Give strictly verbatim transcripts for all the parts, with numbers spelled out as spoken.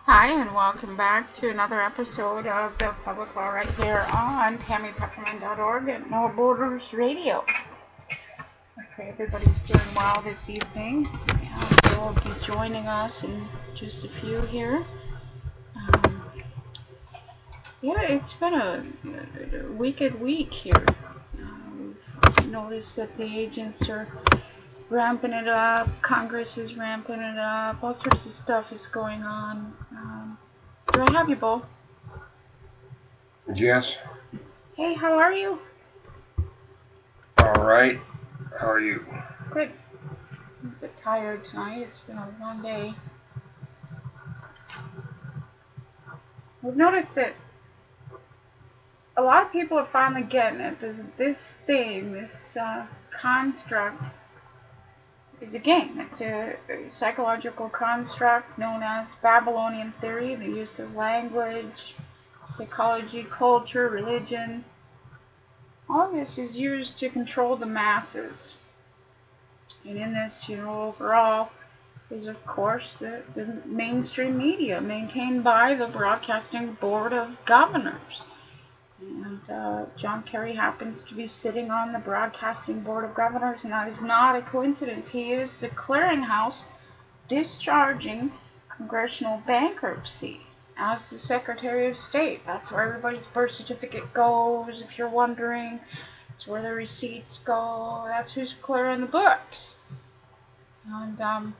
Hi, and welcome back to another episode of the Public Law right here on tammy peppermint dot org and No Borders Radio. Okay, everybody's doing well this evening, and they'll be joining us in just a few here. Um, yeah, it's been a, a wicked week here. Um, we've noticed that the agents are ramping it up, Congress is ramping it up, all sorts of stuff is going on. Um, do I have you, Bo? Yes. Hey, how are you? All right. How are you? Good. I'm a bit tired tonight. It's been a long day. We've noticed that a lot of people are finally getting it. This, this thing, this uh, construct, is a game. It's a, a psychological construct known as Babylonian theory, the use of language, psychology, culture, religion. All of this is used to control the masses. And in this, you know, overall is, of course, the, the mainstream media maintained by the Broadcasting Board of Governors. And uh, John Kerry happens to be sitting on the Broadcasting Board of Governors, and that is not a coincidence. He is the clearinghouse discharging congressional bankruptcy as the Secretary of State. That's where everybody's birth certificate goes, if you're wondering. It's where the receipts go. That's who's clearing the books. And um,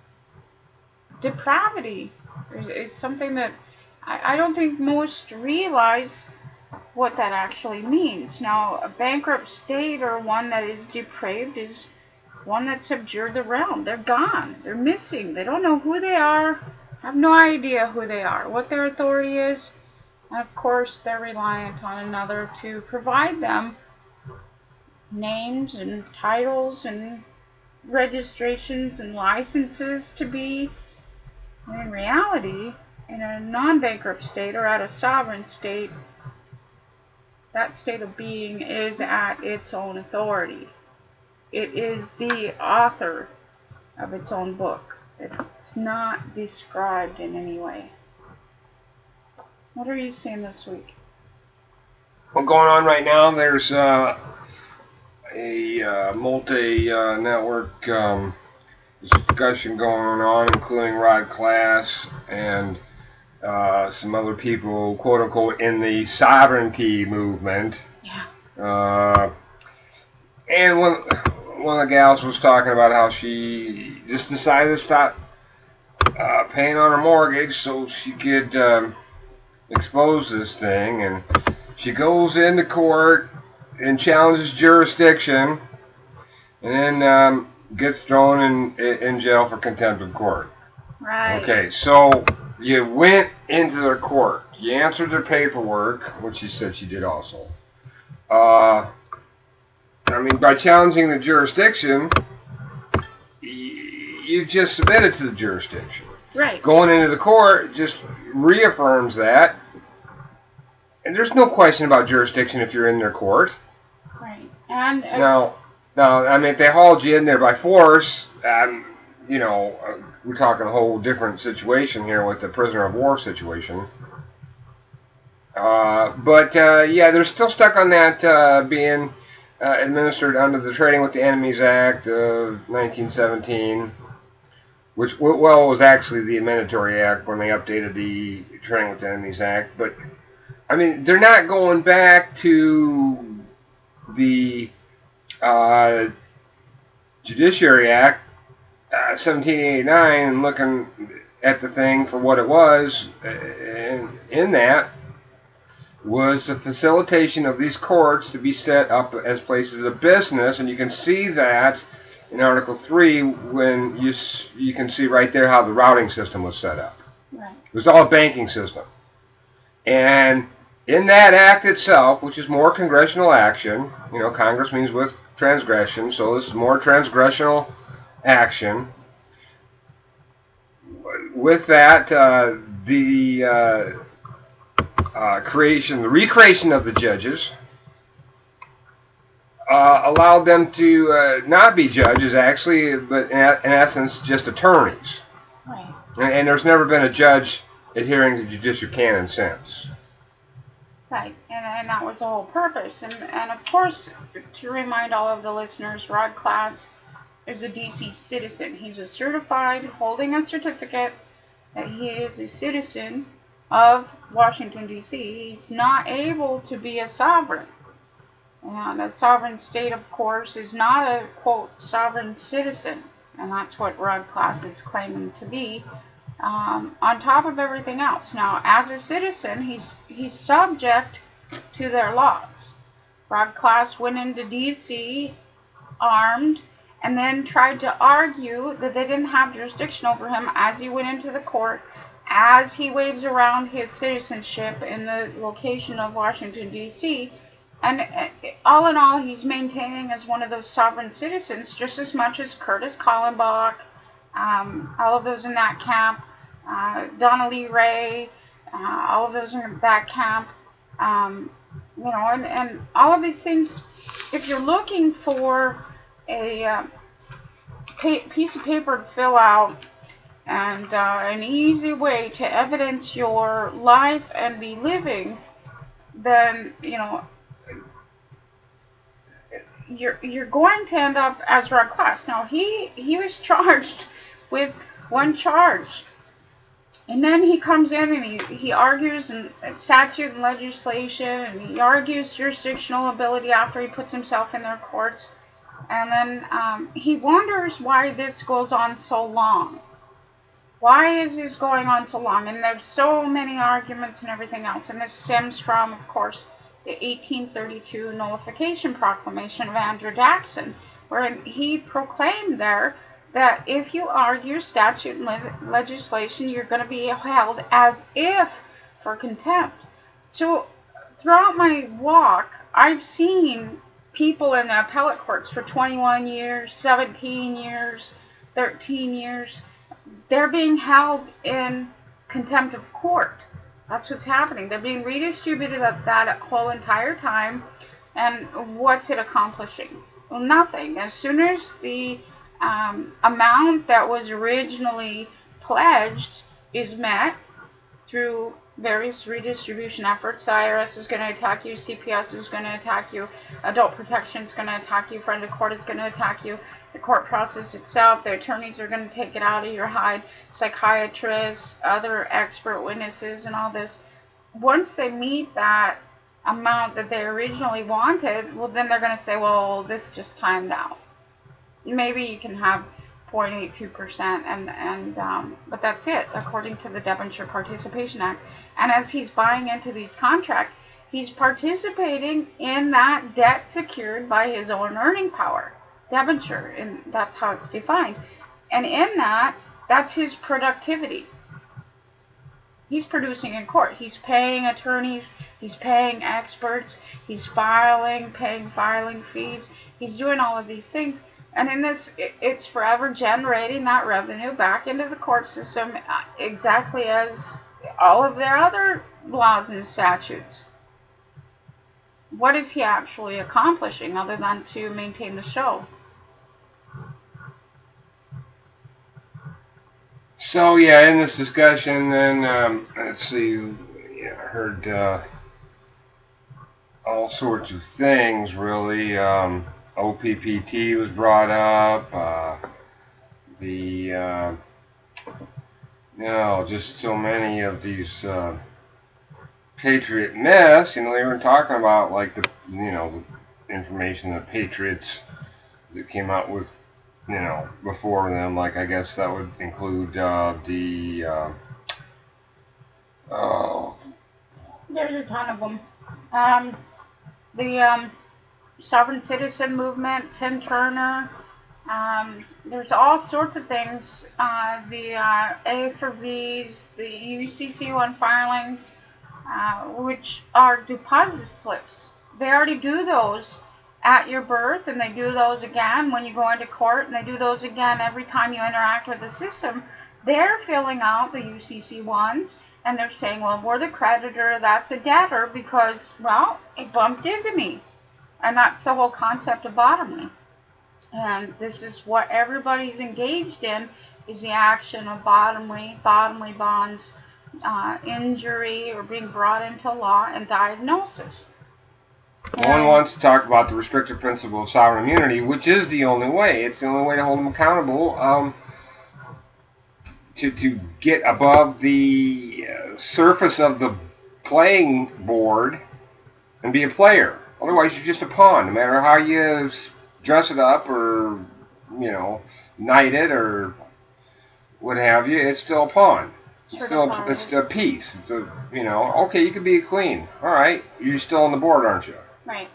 depravity is, is something that I, I don't think most realize what that actually means. Now, a bankrupt state or one that is depraved is one that's abjured the realm. They're gone. They're missing. They don't know who they are. Have no idea who they are, what their authority is. And of course, they're reliant on another to provide them names and titles and registrations and licenses to be. And in reality, in a non-bankrupt state or at a sovereign state, that state of being is at its own authority. It is the author of its own book. It's not described in any way. What are you seeing this week? Well, going on right now, there's uh, a uh, multi-network uh, um, discussion going on, including Rod Class and Uh, some other people, quote unquote, in the sovereignty movement. Yeah. Uh, and one, one of the gals was talking about how she just decided to stop uh, paying on her mortgage so she could um, expose this thing. And she goes into court and challenges jurisdiction, and then um, gets thrown in in jail for contempt of court. Right. Okay, so you went into their court. You answered their paperwork, which she said she did also. Uh, I mean, by challenging the jurisdiction, you just submitted to the jurisdiction. Right. Going into the court just reaffirms that. And there's no question about jurisdiction if you're in their court. Right. And uh, now, now, I mean, if they hauled you in there by force, um, you know, uh, we're talking a whole different situation here with the prisoner of war situation. Uh, but, uh, yeah, they're still stuck on that uh, being uh, administered under the Trading with the Enemies Act of nineteen seventeen, which, well, was actually the Amendatory Act when they updated the Trading with the Enemies Act. But, I mean, they're not going back to the uh, Judiciary Act, Uh, seventeen eighty-nine, and looking at the thing for what it was, and in that was the facilitation of these courts to be set up as places of business. And you can see that in Article three when you you can see right there how the routing system was set up. Right. It was all a banking system. And in that act itself, which is more congressional action, you know, Congress means with transgression, so this is more transgressional action. With that, uh, the uh, uh, creation, the recreation of the judges uh, allowed them to uh, not be judges, actually, but in, in essence, just attorneys. Right. And, and there's never been a judge adhering to judicial canon since. Right, and, and that was the whole purpose. And, and of course, to remind all of the listeners, Rod Class is a D C citizen. He's a certified, holding a certificate that he is a citizen of Washington, D C He's not able to be a sovereign. And a sovereign state, of course, is not a, quote, sovereign citizen. And that's what Rod Class is claiming to be, um, on top of everything else. Now, as a citizen, he's, he's subject to their laws. Rod Class went into D C armed and then tried to argue that they didn't have jurisdiction over him as he went into the court, as he waves around his citizenship in the location of Washington, D C And all in all, he's maintaining as one of those sovereign citizens just as much as Curtis Kallenbach, um, all of those in that camp, uh, Donna Lee Ray, uh, all of those in that camp, um, you know, and, and all of these things. If you're looking for a uh, piece of paper to fill out and uh, an easy way to evidence your life and be living, then, you know, you're you're going to end up as Rod Class. Now, he he was charged with one charge, and then he comes in and he, he argues in statute and legislation, and he argues jurisdictional ability after he puts himself in their courts. And then um, he wonders why this goes on so long. Why is this going on so long? And there's so many arguments and everything else. And this stems from, of course, the eighteen thirty-two Nullification Proclamation of Andrew Jackson, wherein he proclaimed there that if you argue statute and le legislation, you're going to be held as if for contempt. So throughout my walk, I've seen people in the appellate courts for twenty-one years, seventeen years, thirteen years. They're being held in contempt of court. That's what's happening. They're being redistributed at that whole entire time. And what's it accomplishing? Well, nothing. As soon as the um, amount that was originally pledged is met through various redistribution efforts, I R S is going to attack you, C P S is going to attack you, Adult Protection is going to attack you, Friend of Court is going to attack you, the court process itself, the attorneys are going to take it out of your hide, psychiatrists, other expert witnesses, and all this. Once they meet that amount that they originally wanted, well, then they're going to say, well, this just timed out. Maybe you can have zero point eight two percent, and, and um, but that's it, according to the Debenture Participation Act. And as he's buying into these contracts, he's participating in that debt secured by his own earning power, debenture, and that's how it's defined. And in that, that's his productivity. He's producing in court. He's paying attorneys, he's paying experts, he's filing, paying filing fees, he's doing all of these things. And in this, it's forever generating that revenue back into the court system, exactly as all of their other laws and statutes. What is he actually accomplishing other than to maintain the show? So yeah, in this discussion, then um, let's see, yeah, I heard uh, all sorts of things really. Um, O P P T was brought up. Uh, the uh, you know, just so many of these uh, Patriot myths. You know, they were talking about like the you know the information that Patriots that came out with. You know, before them, like I guess that would include uh, the, uh, oh. There's a ton of them. Um, the um, Sovereign Citizen Movement, Tim Turner, um, there's all sorts of things. Uh, the uh, A for V's, the U C C one filings, uh, which are deposit slips. They already do those at your birth, and they do those again when you go into court, and they do those again every time you interact with the system. They're filling out the U C C ones, and they're saying, well, we're the creditor, that's a debtor, because, well, it bumped into me. And that's the whole concept of bottomly. And this is what everybody's engaged in, is the action of bottomly, bottomly bonds, uh, injury or being brought into law and diagnosis. No one wants to talk about the restrictive principle of sovereign immunity, which is the only way. It's the only way to hold them accountable, um, to, to get above the uh, surface of the playing board and be a player. Otherwise, you're just a pawn. No matter how you dress it up or, you know, knight it or what have you, it's still a pawn. It's still a, it's a piece. It's a, you know, okay, you could be a queen. All right, you're still on the board, aren't you? Right.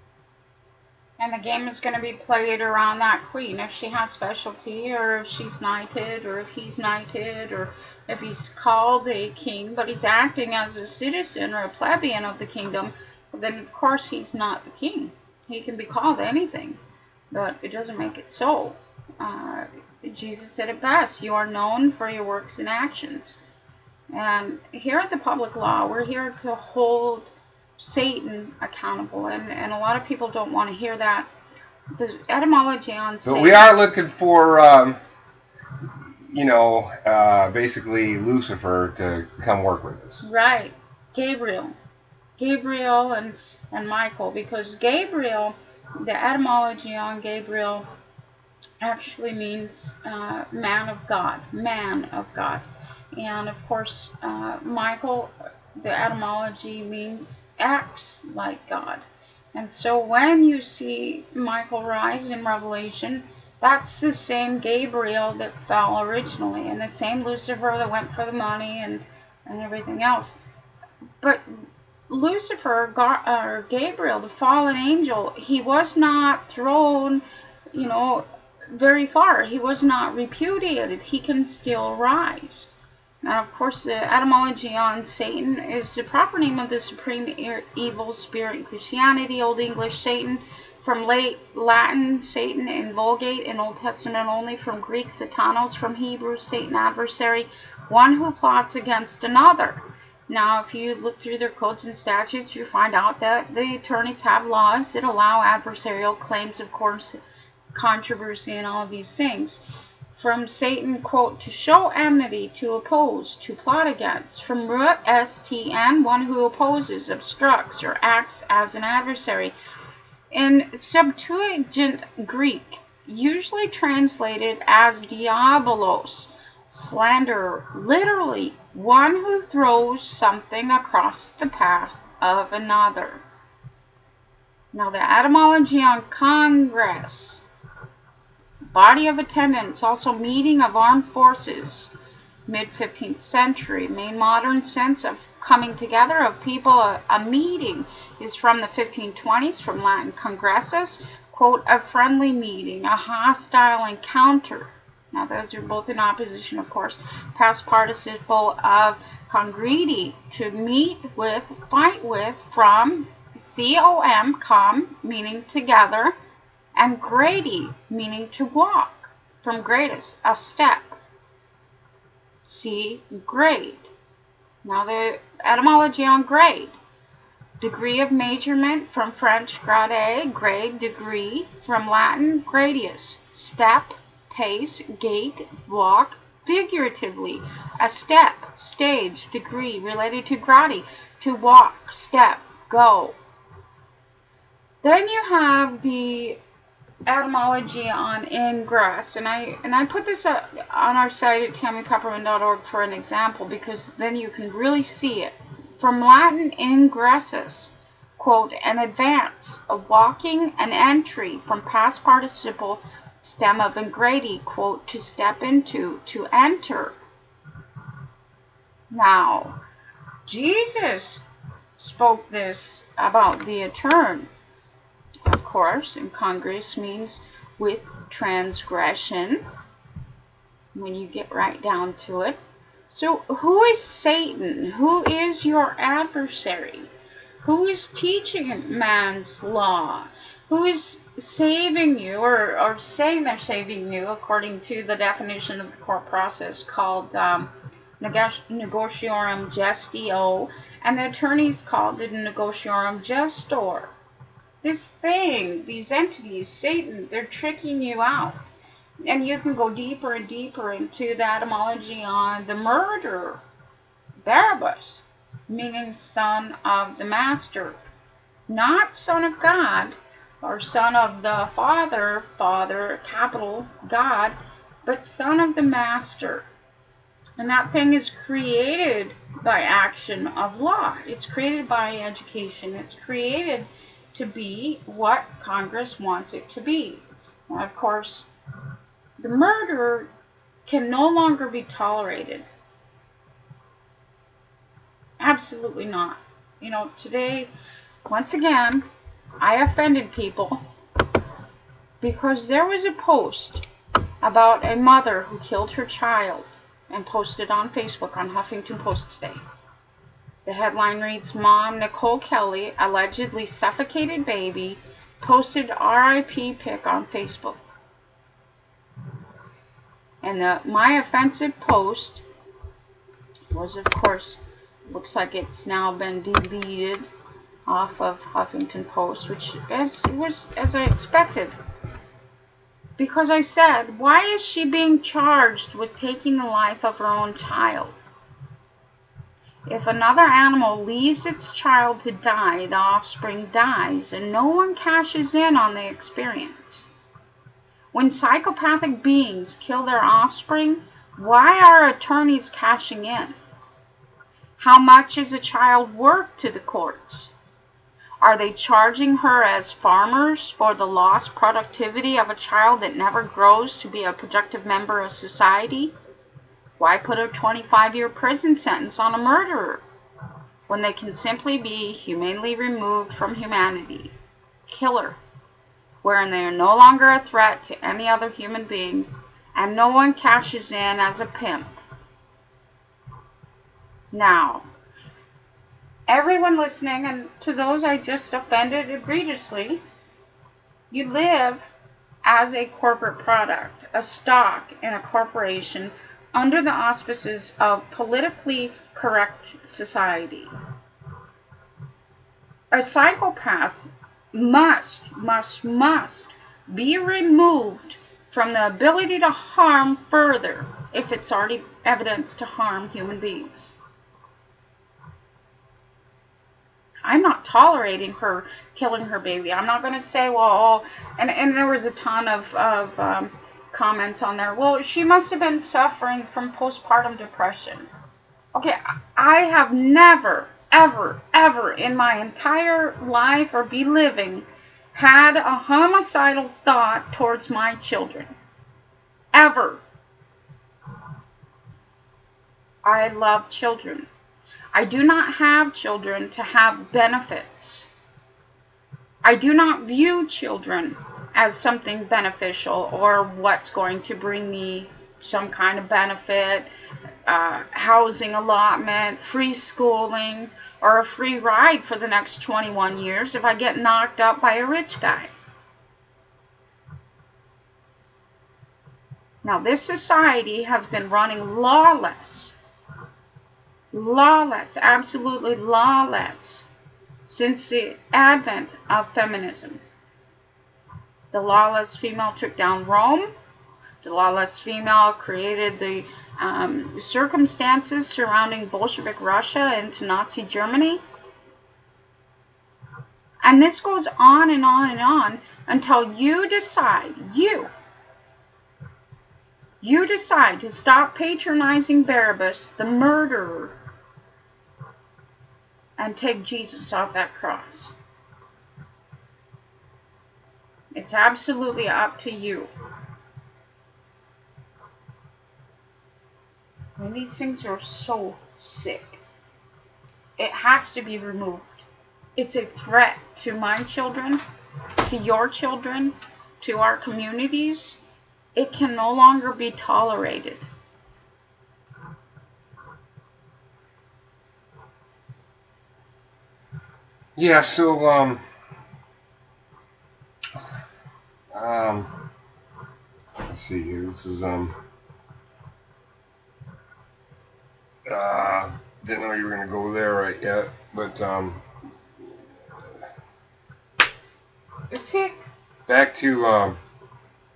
And the game is going to be played around that queen. If she has specialty, or if she's knighted, or if he's knighted, or if he's called a king, but he's acting as a citizen or a plebeian of the kingdom, then of course he's not the king. He can be called anything, but it doesn't make it so. Uh, Jesus said it best, you are known for your works and actions. And here at the Public Law, we're here to hold Satan accountable, and, and a lot of people don't want to hear that. The etymology on Satan... But we are looking for, um, you know, uh, basically Lucifer to come work with us. Right. Gabriel. Gabriel and, and Michael, because Gabriel, the etymology on Gabriel actually means uh, man of God, man of God. And of course, uh, Michael, the etymology means acts like God. And so when you see Michael rise in Revelation, that's the same Gabriel that fell originally, and the same Lucifer that went for the money and, and everything else. But Lucifer, or Gabriel, the fallen angel, he was not thrown, you know, very far. He was not repudiated. He can still rise. Now, of course, the etymology on Satan is the proper name of the supreme evil spirit in Christianity. Old English Satan, from late Latin Satan in Vulgate and Old Testament only, from Greek Satanos, from Hebrew Satan adversary, one who plots against another. Now, if you look through their codes and statutes, you find out that the attorneys have laws that allow adversarial claims, of course, controversy and all of these things. From Satan, quote, to show enmity, to oppose, to plot against. From root S T N, one who opposes, obstructs, or acts as an adversary. In Septuagint Greek, usually translated as diabolos, slanderer, literally one who throws something across the path of another. Now the etymology on Congress, body of attendants, also meeting of armed forces, mid fifteenth century. Main modern sense of coming together of people, a, a meeting, is from the fifteen twenties, from Latin congressus, quote, a friendly meeting, a hostile encounter. Now those are both in opposition, of course. Past participle of congredi, to meet with, fight with, from C O M, come, meaning together, and grady, meaning to walk, from gradus, a step. See, grade. Now the etymology on grade. Degree of measurement, from French grade, grade, degree, from Latin gradius, step, pace, gait, walk, figuratively, a step, stage, degree, related to gradi, to walk, step, go. Then you have the etymology on ingress, and I and I put this up on our site at tammy pepperman dot org for an example, because then you can really see it. From Latin ingressus, quote, an advance, a walking, an entry, from past participle stem of ingradi, quote, to step into, to enter. Now, Jesus spoke this about the return. Of course, and congress means with transgression, when you get right down to it. So who is Satan? Who is your adversary? Who is teaching man's law? Who is saving you, or, or saying they're saving you, according to the definition of the court process called um, negotiorum gestio, and the attorneys called it negotiorum gestor. This thing, these entities, Satan, they're tricking you out. And you can go deeper and deeper into the etymology on the murder. Barabbas, meaning son of the master, not son of God or son of the Father, Father, capital God, but son of the master. And that thing is created by action of law. It's created by education. It's created to be what Congress wants it to be. Now, of course, the murder can no longer be tolerated. Absolutely not. You know, today, once again, I offended people because there was a post about a mother who killed her child and posted on Facebook on Huffington Post today. The headline reads, Mom Nicole Kelly, allegedly suffocated baby, posted R I P pic on Facebook. And the, my offensive post was, of course, looks like it's now been deleted off of Huffington Post, which as, was as I expected. Because I said, why is she being charged with taking the life of her own child? If another animal leaves its child to die, the offspring dies, and no one cashes in on the experience. When psychopathic beings kill their offspring, why are attorneys cashing in? How much is a child worth to the courts? Are they charging her as farmers for the lost productivity of a child that never grows to be a productive member of society? Why put a twenty-five year prison sentence on a murderer when they can simply be humanely removed from humanity? Killer, wherein they are no longer a threat to any other human being, and no one cashes in as a pimp. Now, everyone listening, and to those I just offended egregiously, you live as a corporate product, a stock in a corporation under the auspices of politically correct society. A psychopath must, must, must be removed from the ability to harm further if it's already evidence to harm human beings. I'm not tolerating her killing her baby. I'm not going to say, well, and, and there was a ton of, of um, comments on there. Well, she must have been suffering from postpartum depression. Okay, I have never, ever, ever in my entire life or be living had a homicidal thought towards my children. Ever. I love children. I do not have children to have benefits. I do not view children as something beneficial or what's going to bring me some kind of benefit, uh, housing allotment, free schooling, or a free ride for the next twenty-one years if I get knocked up by a rich guy. Now, this society has been running lawless. Lawless, absolutely lawless, since the advent of feminism. The lawless female took down Rome. The lawless female created the um, circumstances surrounding Bolshevik Russia into Nazi Germany. And this goes on and on and on until you decide, you, you decide to stop patronizing Barabbas, the murderer, and take Jesus off that cross. It's absolutely up to you. I mean, these things are so sick. It has to be removed. It's a threat to my children, to your children, to our communities. It can no longer be tolerated. Yeah, so, um, um, let's see here, this is, um, uh, didn't know you were going to go there right yet, but, um, See? back to, um,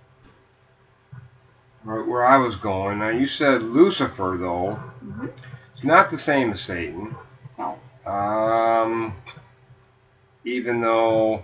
where, where I was going. Now, you said Lucifer, though. Mm-hmm. It's not the same as Satan. No. Um, even though,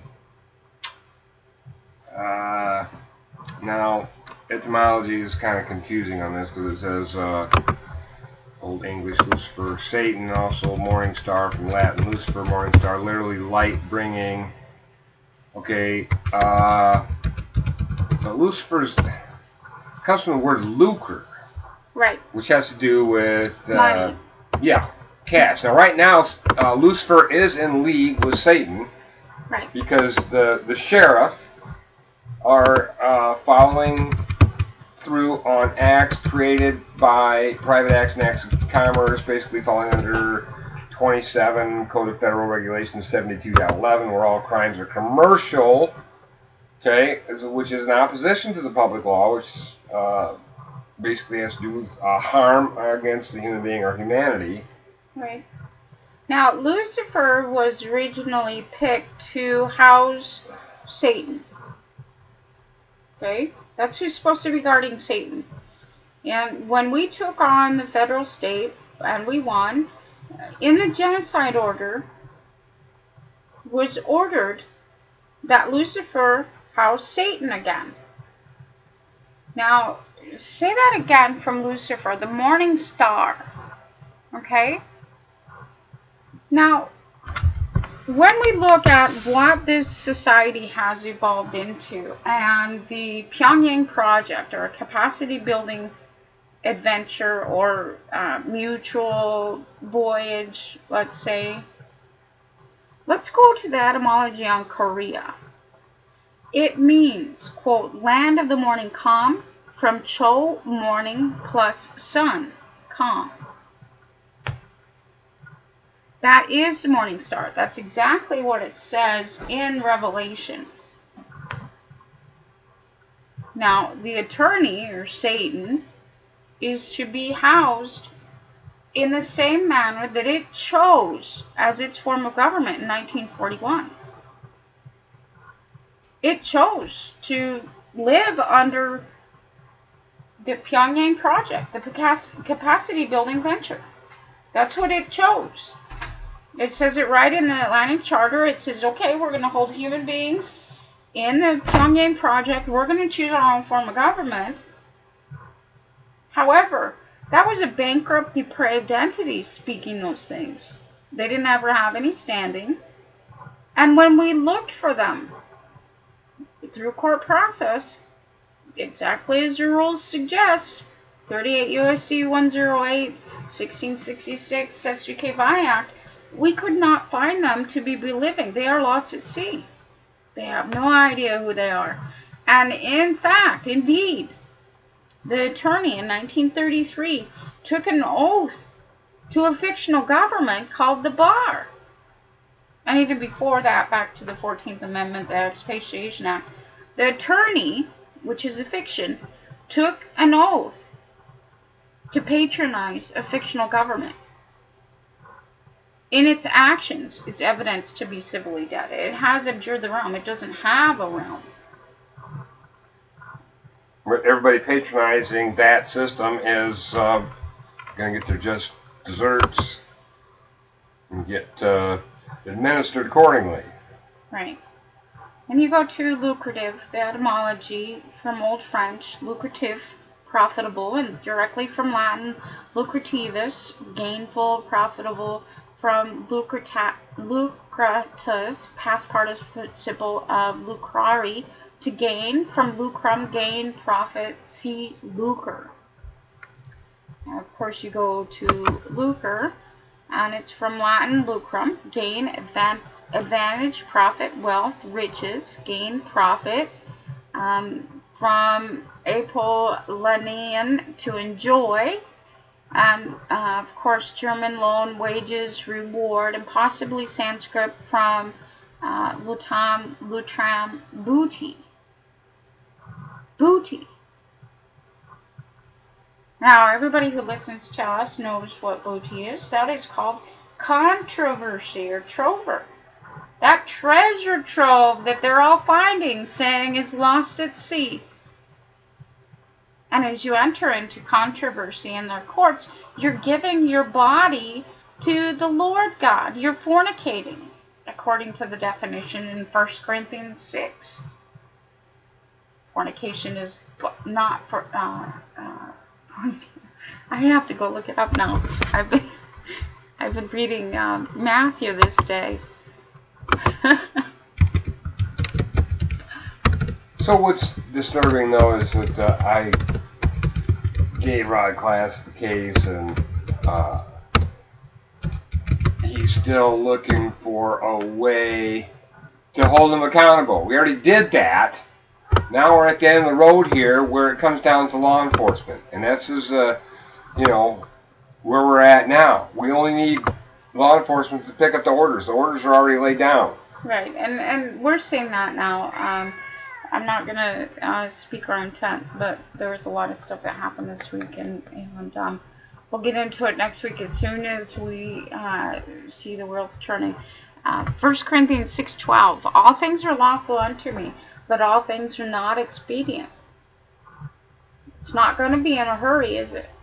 uh, now, etymology is kind of confusing on this because it says, uh, Old English, Lucifer, Satan, also morning star from Latin, Lucifer, morning star, literally light bringing. Okay, uh, but Lucifer's comes from the word lucre, right, which has to do with uh, money. Yeah, cash. Now, right now, uh, Lucifer is in league with Satan, right, because the the sheriff are uh, following through on acts created by private acts and acts of commerce, basically falling under twenty-seven Code of Federal Regulations seventy-two point eleven, where all crimes are commercial, okay, which is in opposition to the public law, which uh, basically has to do with uh, harm against the human being or humanity. Right. Now, Lucifer was originally picked to house Satan. Okay? That's who's supposed to be guarding Satan. And when we took on the federal state, and we won, in the genocide order was ordered that Lucifer house Satan again. Now, say that again from Lucifer, the morning star. Okay? Now, when we look at what this society has evolved into, and the Pyongyang project, or a capacity building adventure, or uh, mutual voyage, let's say, let's go to the etymology on Korea. It means, quote, land of the morning calm, from Cho, morning, plus sun, calm. That is the morning star. That's exactly what it says in Revelation. Now, the attorney, or Satan, is to be housed in the same manner that it chose as its form of government in nineteen forty-one. It chose to live under the Pyongyang project, the capacity building venture. That's what it chose. It says it right in the Atlantic Charter. It says, okay, we're going to hold human beings in the Pyongyang project. We're going to choose our own form of government. However, that was a bankrupt, depraved entity speaking those things. They didn't ever have any standing. And when we looked for them through court process, exactly as the rules suggest, thirty-eight U S C one oh eight, sixteen sixty-six, S G K V I Act, we could not find them to be living. They are lost at sea. They have no idea who they are. And in fact, indeed, the attorney in nineteen thirty-three took an oath to a fictional government called the Bar. And even before that, back to the fourteenth Amendment, the Expatriation Act, the attorney, which is a fiction, took an oath to patronize a fictional government. In its actions, it's evidence to be civilly dead. It has abjured the realm. It doesn't have a realm. Everybody patronizing that system is uh, going to get their just desserts and get uh, administered accordingly. Right. And you go to lucrative, the etymology from Old French, lucrative, profitable, and directly from Latin, lucrativus, gainful, profitable, from lucrata, lucratus, past participle of lucrari, to gain, from lucrum, gain, profit, see lucre. Now, of course, you go to lucre, and it's from Latin lucrum, gain, advan advantage, profit, wealth, riches, gain, profit, um, from Apollonian, to enjoy, and uh, of course German loan, wages, reward, and possibly Sanskrit from uh, lutam, lutram, booty. Booty. Now, everybody who listens to us knows what booty is. That is called controversy, or trover. That treasure trove that they're all finding, saying is lost at sea. And as you enter into controversy in their courts, you're giving your body to the Lord God. You're fornicating, according to the definition in First Corinthians six. Fornication is not for... Uh, uh, I have to go look it up now. I've been, I've been reading um, Matthew this day. So what's disturbing, though, is that uh, I gave Rod Class the case, and uh, he's still looking for a way to hold him accountable. We already did that. Now we're at the end of the road here, where it comes down to law enforcement, and that's as uh, you know, where we're at now. We only need law enforcement to pick up the orders. The orders are already laid down. Right, and and we're seeing that now. Um, I'm not going to uh, speak our intent, but there was a lot of stuff that happened this week, and, and um, we'll get into it next week as soon as we uh, see the wheels turning. Uh, First Corinthians six twelve, all things are lawful unto me, but all things are not expedient. It's not going to be in a hurry, is it?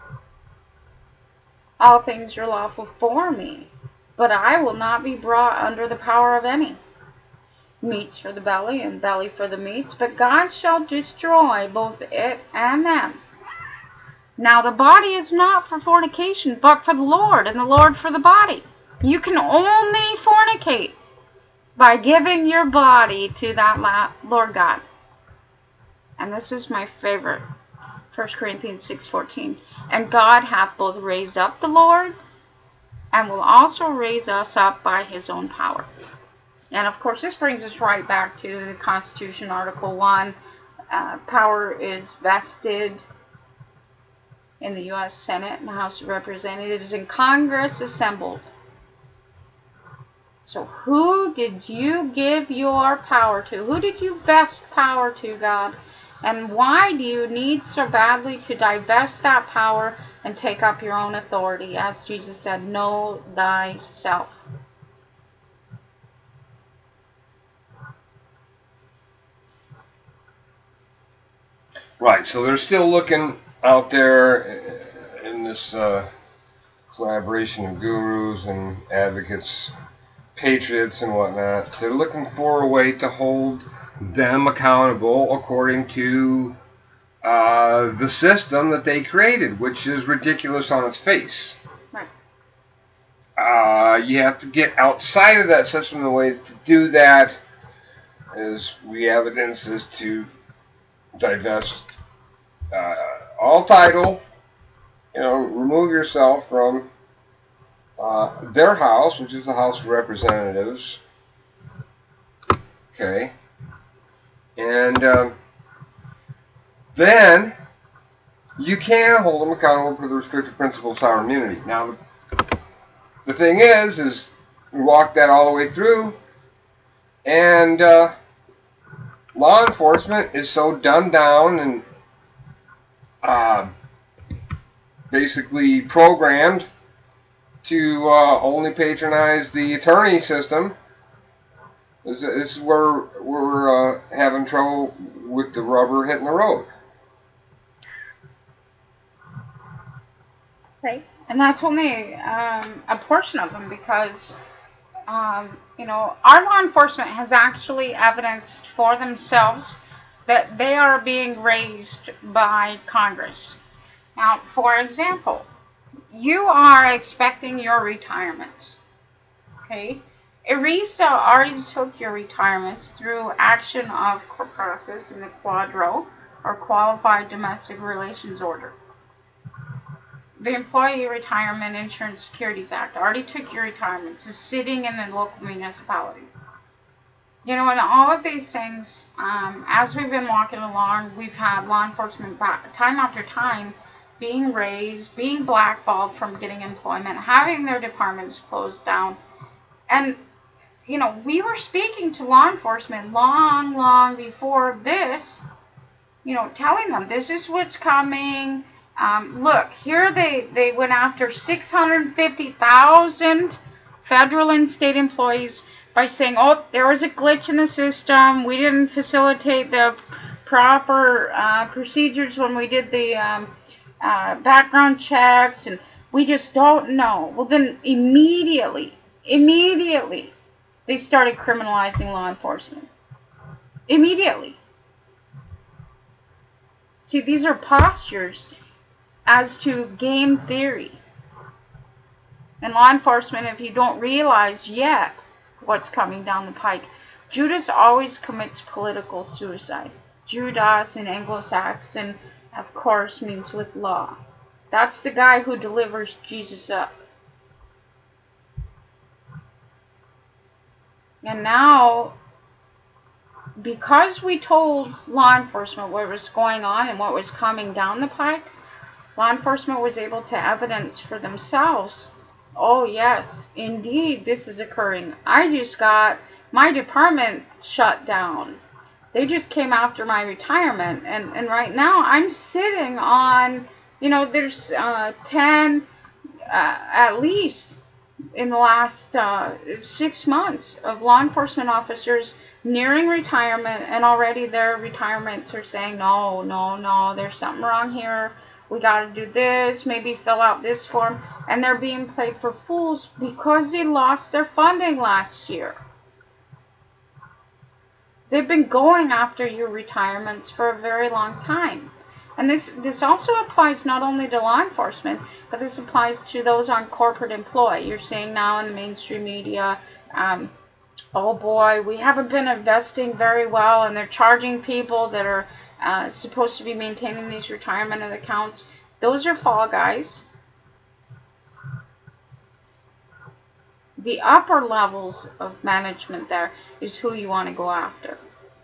All things are lawful for me, but I will not be brought under the power of any. Meats for the belly, and belly for the meats, but God shall destroy both it and them. Now the body is not for fornication, but for the Lord, and the Lord for the body. You can only fornicate by giving your body to that Lord God. And this is my favorite, First Corinthians six fourteen. And God hath both raised up the Lord, and will also raise us up by his own power. And of course, this brings us right back to the Constitution, Article one. Uh, power is vested in the U S Senate and the House of Representatives and Congress assembled. So who did you give your power to? Who did you vest power to, God? And why do you need so badly to divest that power and take up your own authority? As Jesus said, know thyself. Right, so they're still looking out there in this uh, collaboration of gurus and advocates, patriots and whatnot. They're looking for a way to hold them accountable according to uh, the system that they created, which is ridiculous on its face. Right. Uh, you have to get outside of that system. The way to do that is, we evidence, is to divest uh, all title, you know, remove yourself from uh, their house, which is the House of Representatives. Okay. And um, then you can hold them accountable for the restricted principle of sovereign immunity. Now, the thing is, is we walk that all the way through, and uh, law enforcement is so dumbed down and uh, basically programmed to uh, only patronize the attorney system. This, this is where we're uh, having trouble with the rubber hitting the road. Right. And that's only um, a portion of them, because Um, you know, our law enforcement has actually evidenced for themselves that they are being raised by Congress. Now, for example, you are expecting your retirements, okay? ERISA already took your retirements through action of court process in the Quadro, or Qualified Domestic Relations Order. The Employee Retirement Insurance Securities Act already took your retirements. It's sitting in the local municipality. You know, and all of these things, um, as we've been walking along, we've had law enforcement back, time after time being raised, being blackballed from getting employment, having their departments closed down. And, you know, we were speaking to law enforcement long, long before this, you know, telling them this is what's coming. Um, look, here they, they went after six hundred fifty thousand federal and state employees by saying, oh, there was a glitch in the system. We didn't facilitate the proper uh, procedures when we did the um, uh, background checks, and we just don't know. Well, then immediately, immediately, they started criminalizing law enforcement. Immediately. See, these are postures as to game theory. And law enforcement, if you don't realize yet what's coming down the pike, Judas always commits political suicide. Judas in Anglo-Saxon, of course, means with law. That's the guy who delivers Jesus up. And now, because we told law enforcement what was going on and what was coming down the pike, law enforcement was able to evidence for themselves, oh yes, indeed, this is occurring. I just got my department shut down. They just came after my retirement, and, and right now I'm sitting on, you know, there's uh, ten, uh, at least in the last uh, six months of law enforcement officers nearing retirement, and already their retirements are saying, no, no, no, there's something wrong here. We got to do this, maybe fill out this form, and they're being played for fools because they lost their funding last year. They've been going after your retirements for a very long time. And this, this also applies not only to law enforcement, but this applies to those on corporate employ. You're seeing now in the mainstream media, um, oh boy, we haven't been investing very well, and they're charging people that are uh, supposed to be maintaining these retirement accounts. Those are fall guys. The upper levels of management there is who you want to go after.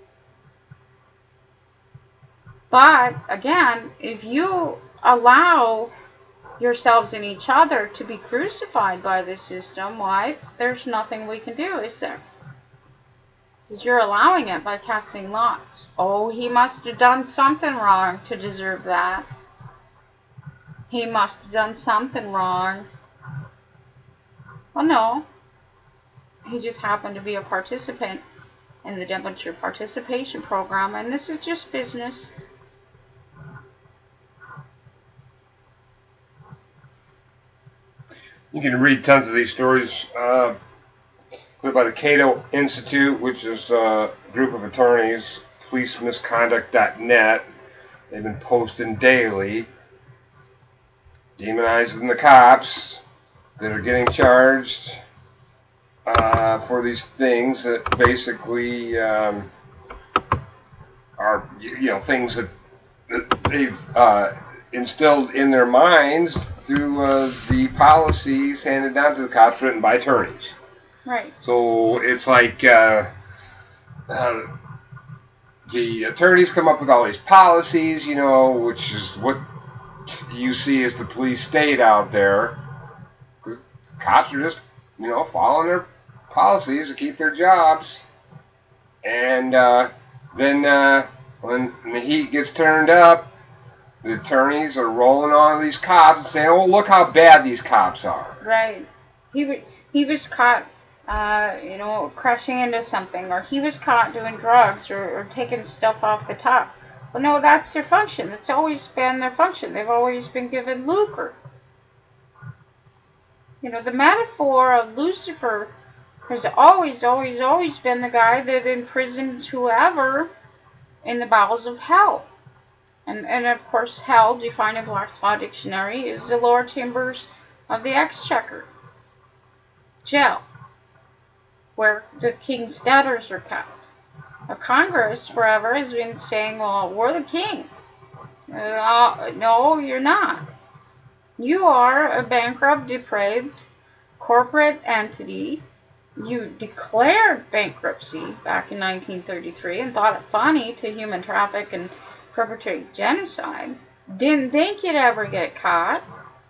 But again, if you allow yourselves and each other to be crucified by the system, why, there's nothing we can do, is there? Because you're allowing it by casting lots. Oh, he must have done something wrong to deserve that. He must have done something wrong. Well, no. He just happened to be a participant in the debenture participation program, and this is just business. You can read tons of these stories. Uh, by the Cato Institute, which is a group of attorneys, police misconduct dot net. They've been posting daily, demonizing the cops that are getting charged uh, for these things that basically um, are, you know, things that, that they've uh, instilled in their minds through uh, the policies handed down to the cops written by attorneys. Right. So it's like uh, uh, the attorneys come up with all these policies, you know, which is what you see as the police state out there. Because cops are just, you know, following their policies to keep their jobs. And uh, then uh, when the heat gets turned up, the attorneys are rolling on these cops and saying, oh, look how bad these cops are. Right. He, w he was caught, uh, you know, crashing into something, or he was caught doing drugs, or, or taking stuff off the top. Well, no, that's their function. That's always been their function. They've always been given lucre. You know, the metaphor of Lucifer has always, always, always been the guy that imprisons whoever in the bowels of hell. And, and of course, hell, defined in Black's Law Dictionary, is the lower timbers of the exchequer. Jail, where the king's debtors are kept. A Congress forever has been saying, well, we're the king. Uh, no, you're not. You are a bankrupt, depraved corporate entity. You declared bankruptcy back in nineteen thirty-three and thought it funny to human traffic and perpetrate genocide. Didn't think you'd ever get caught.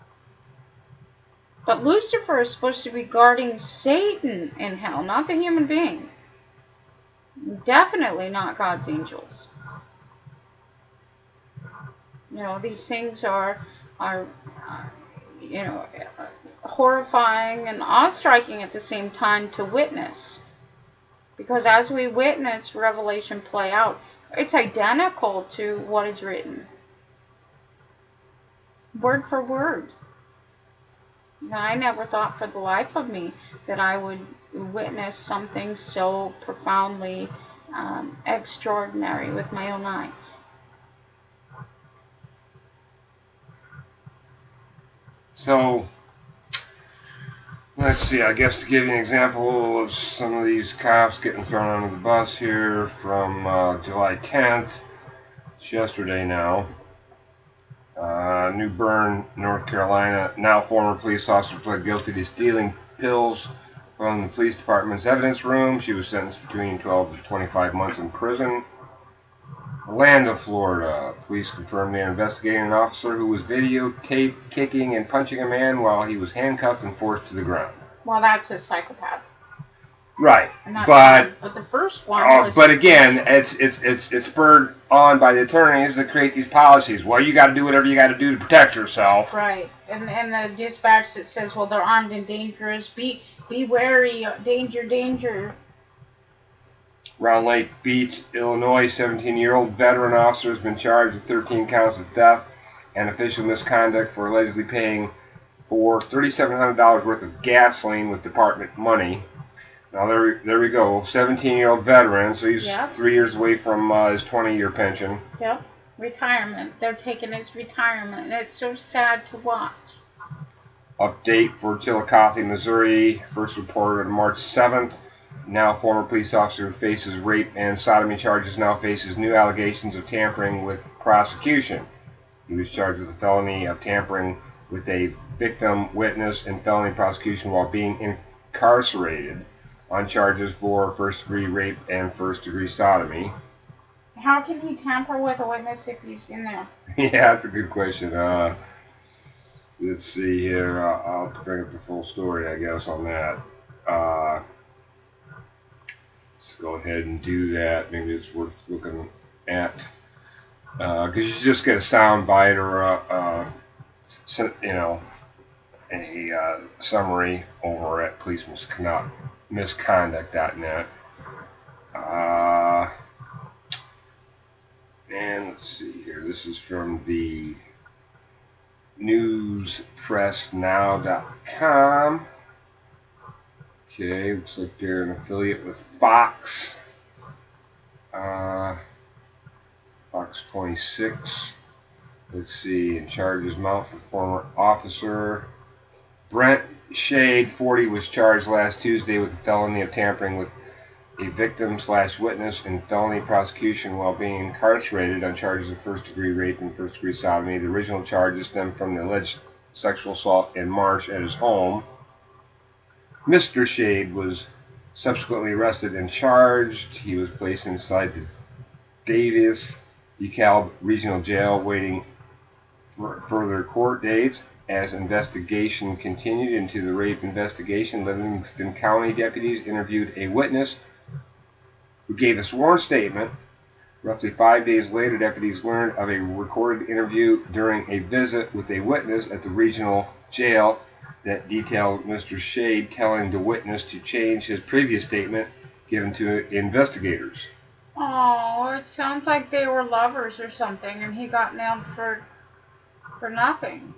But Lucifer is supposed to be guarding Satan in hell, not the human being. Definitely not God's angels. You know, these things are, are uh, you know, horrifying and awe-striking at the same time to witness. Because as we witness Revelation play out, It's identical to what is written, word for word. And I never thought for the life of me that I would witness something so profoundly um, extraordinary with my own eyes. So, let's see, I guess to give you an example of some of these cops getting thrown under the bus here from uh, July tenth, it's yesterday now. Uh, New Bern, North Carolina, now former police officer pled guilty to stealing pills from the police department's evidence room. She was sentenced between twelve to twenty-five months in prison. Orlando, Florida. Police confirmed they are investigating an officer who was videotaped kicking and punching a man while he was handcuffed and forced to the ground. Well, that's a psychopath. Right, Not but him, but the first one oh, was. But again, it's it's it's it's spurred on by the attorneys that create these policies. Well, you got to do whatever you got to do to protect yourself. Right, and and the dispatch that says, well, they're armed and dangerous. Be be wary, danger, danger. Round Lake Beach, Illinois, seventeen-year-old veteran officer has been charged with thirteen counts of theft and official misconduct for allegedly paying for thirty-seven hundred dollars worth of gasoline with department money. Now there, there we go. seventeen-year-old veteran, so he's Yep. three years away from uh, his twenty-year pension. Yep, retirement. They're taking his retirement, and it's so sad to watch. Update for Chillicothe, Missouri. First reported on March seventh. Now former police officer who faces rape and sodomy charges now faces new allegations of tampering with prosecution. He was charged with a felony of tampering with a victim witness and felony prosecution while being incarcerated on charges for first-degree rape and first-degree sodomy. How can he tamper with a witness if he's in there? Yeah, that's a good question. Uh, let's see here. Uh, I'll bring up the full story, I guess, on that. Uh, let's go ahead and do that. Maybe it's worth looking at. Because uh, you just get a sound bite or a, uh, you know, a uh, summary over at police misconduct dot net. Uh, and let's see here. This is from the news press now dot com. Okay, looks like they're an affiliate with Fox. Uh, Fox twenty-six. Let's see. In charges mount for former officer Brent Shade, forty, was charged last Tuesday with the felony of tampering with a victim slash witness and felony prosecution while being incarcerated on charges of first-degree rape and first-degree sodomy. The original charges stem from the alleged sexual assault in March at his home. Mister Shade was subsequently arrested and charged. He was placed inside the Davis DeKalb Regional Jail waiting for further court dates. As investigation continued into the rape investigation, Livingston County deputies interviewed a witness who gave a sworn statement. Roughly five days later, deputies learned of a recorded interview during a visit with a witness at the regional jail that detailed Mister Shade telling the witness to change his previous statement given to investigators. Oh, it sounds like they were lovers or something, and he got nailed for for nothing.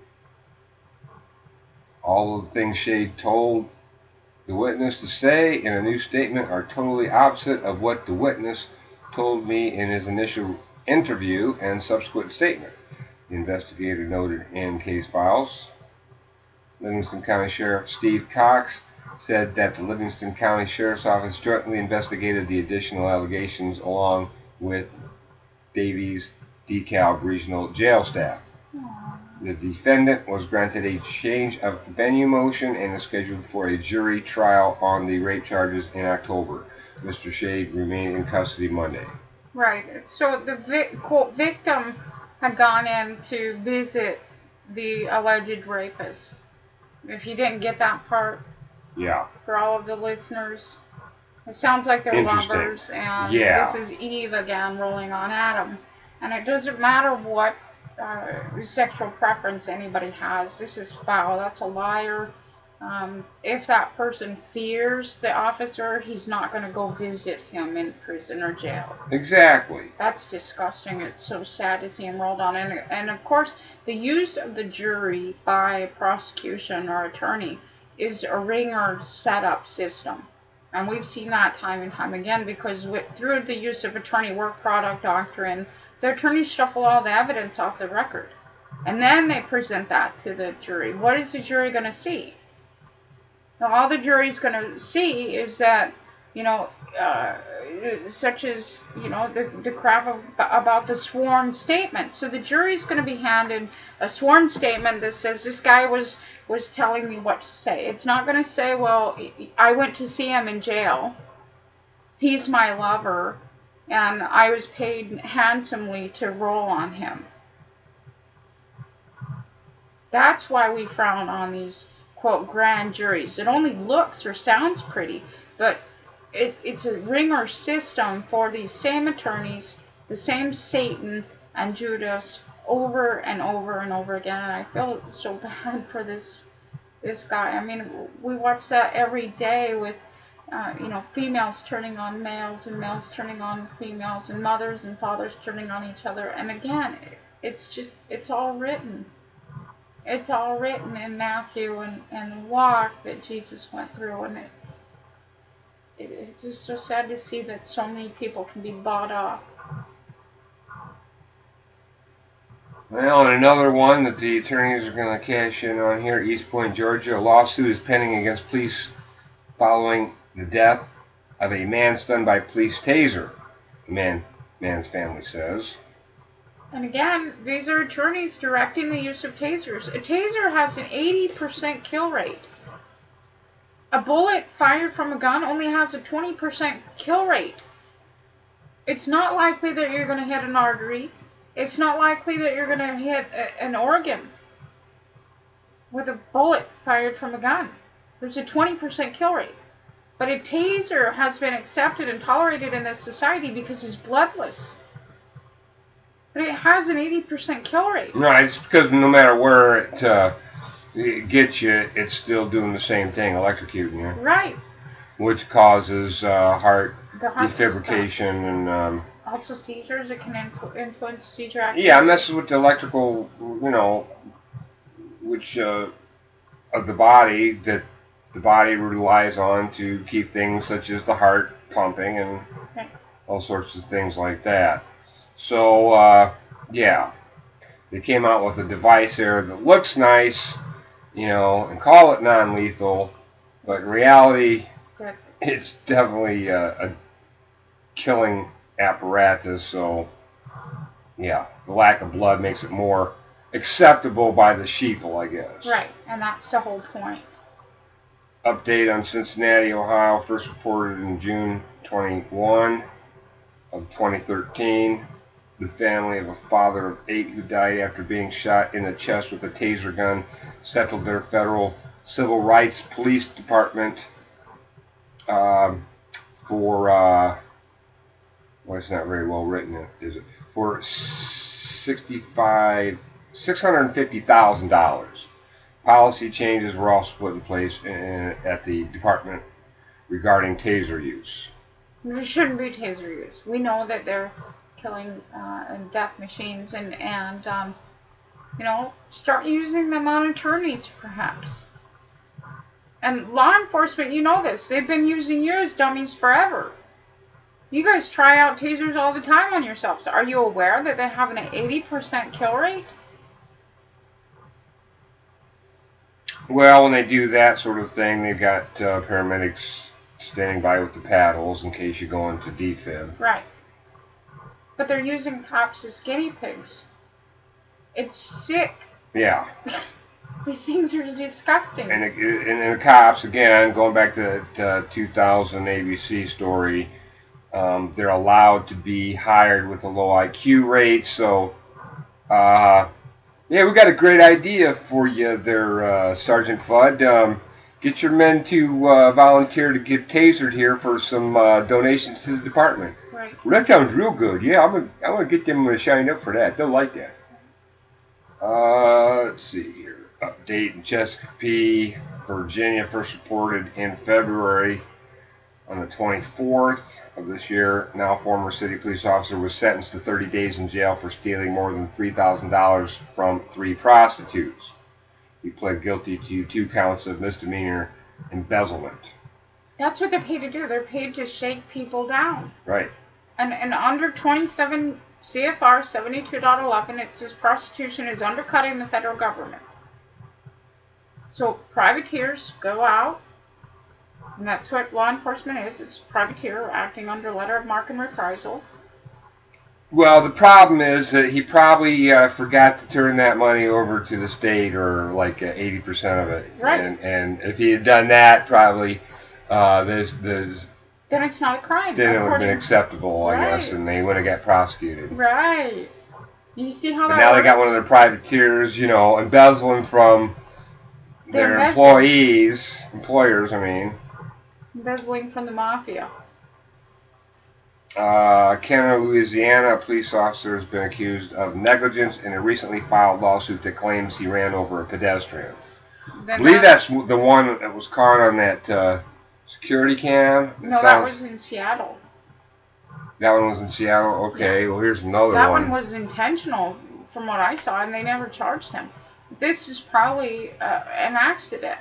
All of the things Shade told the witness to say in a new statement are totally opposite of what the witness told me in his initial interview and subsequent statement, the investigator noted in case files. Livingston County Sheriff Steve Cox said that the Livingston County Sheriff's Office jointly investigated the additional allegations along with Davies DeKalb Regional Jail staff. The defendant was granted a change of venue motion and is scheduled for a jury trial on the rape charges in October. Mister Shade remained in custody Monday. Right. So the vi- quote, victim had gone in to visit the alleged rapist. If you didn't get that part, yeah. For all of the listeners, it sounds like they're lovers, and yeah. This is Eve again rolling on Adam. And it doesn't matter what uh, sexual preference anybody has. This is foul. That's a liar. Um, if that person fears the officer, he's not going to go visit him in prison or jail. Exactly. That's disgusting. It's so sad to see him rolled on. And, and of course, the use of the jury by prosecution or attorney is a ringer setup system. And we've seen that time and time again because with, through the use of attorney work product doctrine, the attorneys shuffle all the evidence off the record. And then they present that to the jury. What is the jury going to see? Now, all the jury's going to see is that, you know, uh, such as, you know, the, the crap of, about the sworn statement. So the jury's going to be handed a sworn statement that says this guy was, was telling me what to say. It's not going to say, well, I went to see him in jail. He's my lover, and I was paid handsomely to roll on him. That's why we frown on these, quote, grand juries. It only looks or sounds pretty, but it, it's a ringer system for these same attorneys, the same Satan and Judas, over and over and over again. And I feel so bad for this this guy. I mean, we watch that every day with, uh, you know, females turning on males and males turning on females and mothers and fathers turning on each other. And again, it's just, it's all written. It's all written in Matthew and, and the walk that Jesus went through, and it, it it's just so sad to see that so many people can be bought off. Well, and another one that the attorneys are going to cash in on here, East Point, Georgia. A lawsuit is pending against police following the death of a man stunned by police taser, the man, man's family says. And again, these are attorneys directing the use of tasers. A taser has an eighty percent kill rate. A bullet fired from a gun only has a twenty percent kill rate. It's not likely that you're going to hit an artery. It's not likely that you're going to hit a, an organ with a bullet fired from a gun. There's a twenty percent kill rate. But a taser has been accepted and tolerated in this society because it's bloodless. But it has an eighty percent kill rate. Right, it's because no matter where it, uh, it gets you, it's still doing the same thing, electrocuting you. Right. Which causes uh, heart defibrication stuff. and... Um, also seizures, it can influ influence seizure activity. Yeah, it messes with the electrical, you know, which uh, of the body that the body relies on to keep things such as the heart pumping and okay. all sorts of things like that. So, uh, yeah, they came out with a device there that looks nice, you know, and call it non-lethal, but in reality, Good. It's definitely uh, a killing apparatus. So, yeah, the lack of blood makes it more acceptable by the sheeple, I guess. Right, and that's the whole point. Update on Cincinnati, Ohio, first reported in June twenty-first of twenty thirteen. The family of a father of eight who died after being shot in the chest with a taser gun settled their federal civil rights police department um, for, uh, well, it's not very well written, is it? For sixty-five, six hundred fifty thousand dollars. Policy changes were also put in place in, at the department regarding taser use. There shouldn't be taser use. We know that they're killing uh, and death machines, and and um, you know, start using them on attorneys, perhaps. And law enforcement, you know this. They've been using you as dummies forever. You guys try out tasers all the time on yourselves. Are you aware that they have an eighty percent kill rate? Well, when they do that sort of thing, they've got uh, paramedics standing by with the paddles in case you go into defib. Right. But they're using cops as guinea pigs. It's sick. Yeah. These things are disgusting. And, it, and, and the cops, again, going back to the uh, two thousand A B C story, um, they're allowed to be hired with a low I Q rate. So, uh, yeah, we got a great idea for you there, uh, Sergeant Fudd. Um, get your men to uh, volunteer to get tasered here for some uh, donations to the department. Right. Well, that sounds real good. Yeah, I'm gonna, I'm gonna get them to sign up for that. They'll like that. Uh, let's see here. Update in Chesapeake. Virginia, first reported in February on the twenty-fourth of this year. Now former city police officer was sentenced to thirty days in jail for stealing more than three thousand dollars from three prostitutes. He pled guilty to two counts of misdemeanor embezzlement. That's what they're paid to do. They're paid to shake people down. Right. And, and under twenty-seven C F R seventy-two point eleven, it says prostitution is undercutting the federal government. So privateers go out, and that's what law enforcement is. It's a privateer acting under letter of marque and reprisal. Well, the problem is that he probably uh, forgot to turn that money over to the state, or like uh, eighty percent of it. Right. And, and if he had done that, probably uh, there's, there's, then it's not a crime. then it would have been acceptable, I right. guess, and they would have got prosecuted. Right. You see how but that now works? They got one of their privateers, you know, embezzling from They're their employees, employers, I mean. Embezzling from the mafia. Uh, Kenner, Louisiana, a police officer has been accused of negligence in a recently filed lawsuit that claims he ran over a pedestrian. Then I believe that, that's the one that was caught on that uh, security cam. It no, sounds, that was in Seattle. That one was in Seattle? Okay, yeah. well here's another that one. That one was intentional from what I saw, and they never charged him. This is probably uh, an accident.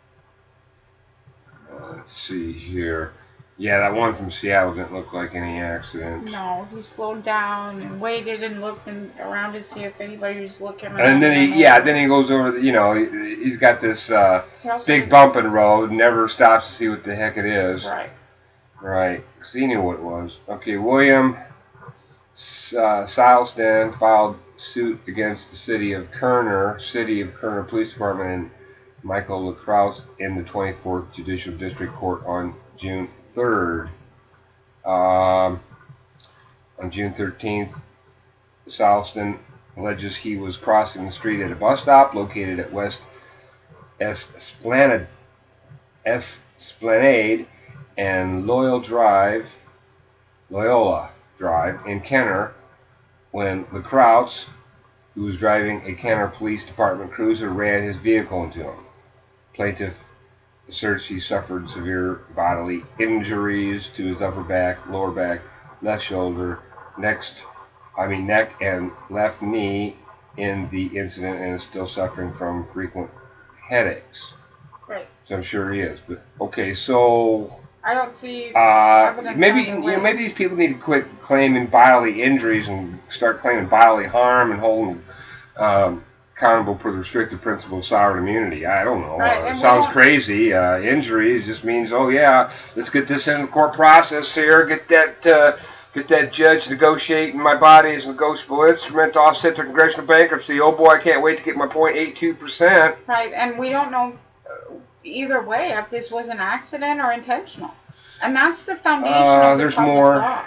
Uh, let's see here. Yeah, that one from Seattle didn't look like any accident. No, he slowed down and waited and looked in, around to see if anybody was looking. And then he, yeah, then he goes over. The, you know, he, he's got this uh, big bump in the road. Never stops to see what the heck it is. Right. Right. Because he knew what it was. Okay, William uh, Silesden filed suit against the city of Kerner, City of Kerner Police Department, and Michael LaCrosse in the twenty-fourth Judicial District Court on June third. Um, on June thirteenth, Silesden alleges he was crossing the street at a bus stop located at West Esplanade, Esplanade and Loyal Drive, Loyola Drive in Kenner when LaCrosse, who was driving a Kenner Police Department cruiser, ran his vehicle into him. Plaintiff asserts he suffered severe bodily injuries to his upper back, lower back, left shoulder, next, I mean neck and left knee in the incident, and is still suffering from frequent headaches. Right. So I'm sure he is. But okay, so I don't see uh, evidence maybe either you way. know maybe these people need to quit claiming bodily injuries and start claiming bodily harm and holding um, accountable for the restrictive principle of sovereign immunity. I don't know. Right, Uh, it sounds crazy. Uh, injuries just means, oh yeah, let's get this in the court process here. Get that, uh, get that judge negotiating my body as a negotiable instrument to offset the congressional bankruptcy. Oh boy, I can't wait to get my point eight two percent. Right, and we don't know either way if this was an accident or intentional, and that's the foundation Uh, of the there's public more. law.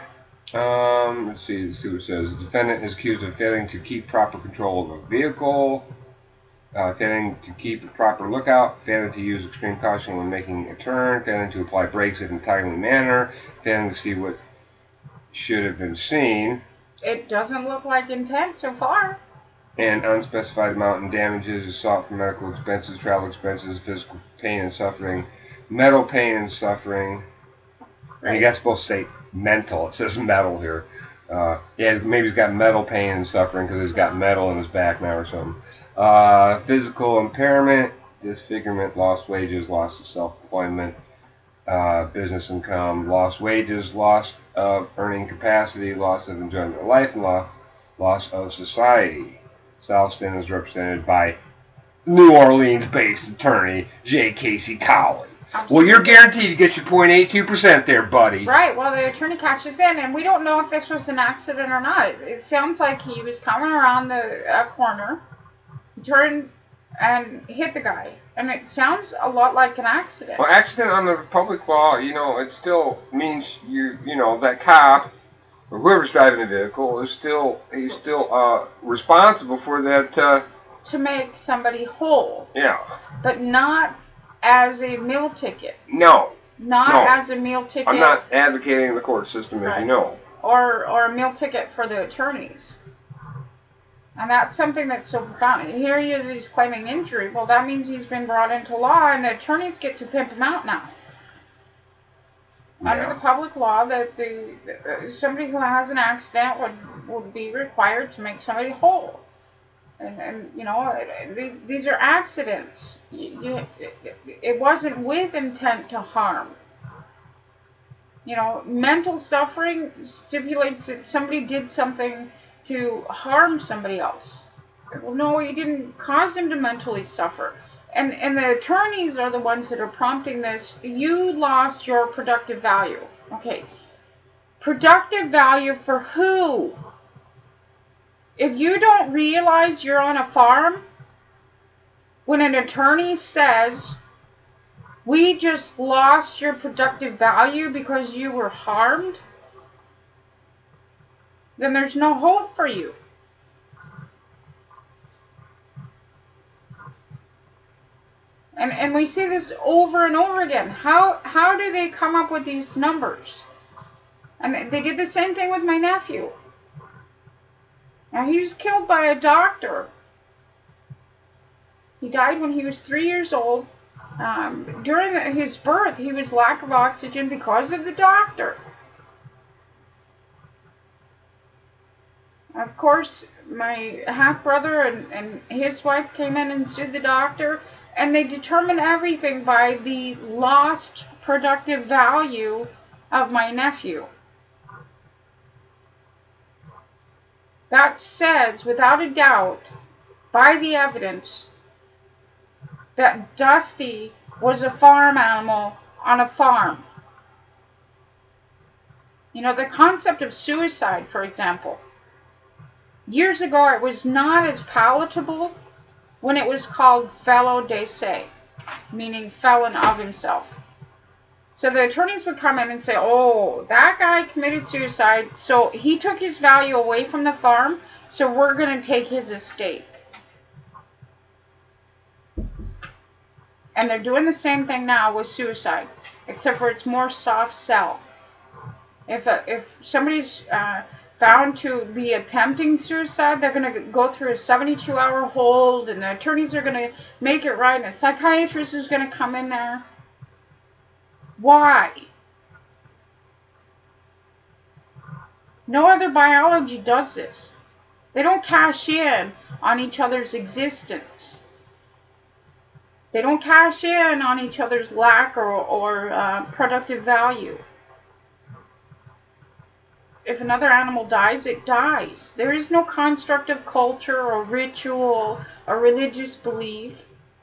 Um, let's see, let's see what it says. The defendant is accused of failing to keep proper control of a vehicle, uh, failing to keep a proper lookout, failing to use extreme caution when making a turn, failing to apply brakes in a timely manner, failing to see what should have been seen, It doesn't look like intent so far. and unspecified amount in damages is sought for medical expenses, travel expenses, physical pain and suffering, mental pain and suffering. I think that's supposed to say mental. It says metal here. Uh, yeah, maybe he's got mental pain and suffering because he's got metal in his back now or something. Uh, physical impairment, disfigurement, lost wages, loss of self-employment, uh, business income, lost wages, loss of earning capacity, loss of enjoyment of life, and loss, loss of society. Silesden is represented by New Orleans-based attorney J. Casey Cowley. Well, you're guaranteed to get your point eight two percent there, buddy. Right, well, the attorney catches in, and we don't know if this was an accident or not. It, it sounds like he was coming around the uh, corner, turned, and hit the guy. And it sounds a lot like an accident. Well, accident on the public law, you know, it still means you, you know, that cop or whoever's driving the vehicle is still, he's still uh, responsible for that. Uh, to make somebody whole. Yeah. But not as a meal ticket. No. Not no. as a meal ticket. I'm not advocating the court system, as right. you know. Or or a meal ticket for the attorneys. And that's something that's so profound. Here he is, he's claiming injury. Well, that means he's been brought into law, and the attorneys get to pimp him out now. Yeah. Under the public law, that the, the somebody who has an accident would would be required to make somebody whole. And, and you know, these are accidents. You, you, it, it wasn't with intent to harm. You know, mental suffering stipulates that somebody did something to harm somebody else. Well, no, you didn't cause them to mentally suffer. And, and the attorneys are the ones that are prompting this. You lost your productive value. Okay. Productive value for who? If you don't realize you're on a farm, when an attorney says, we just lost your productive value because you were harmed, then there's no hope for you. And and we see this over and over again. How how do they come up with these numbers? And they did the same thing with my nephew. Now, he was killed by a doctor. He died when he was three years old. Um, during the, his birth, he was lack of oxygen because of the doctor. Of course, my half-brother and, and his wife came in and sued the doctor, and they determined everything by the lost productive value of my nephew. That says, without a doubt, by the evidence, that Dusty was a farm animal on a farm. You know, the concept of suicide, for example. Years ago, it was not as palatable when it was called fellow de se, meaning felon of himself. So the attorneys would come in and say, oh, that guy committed suicide, so he took his value away from the farm, so we're going to take his estate. And they're doing the same thing now with suicide, except for it's more soft sell. If a, if somebody's uh, found to be attempting suicide, they're going to go through a seventy-two hour hold, and the attorneys are going to make it right, and a psychiatrist is going to come in there. Why? No other biology does this. They don't cash in on each other's existence. They don't cash in on each other's lack or, or uh, productive value. If another animal dies, it dies. There is no construct of culture or ritual or religious belief.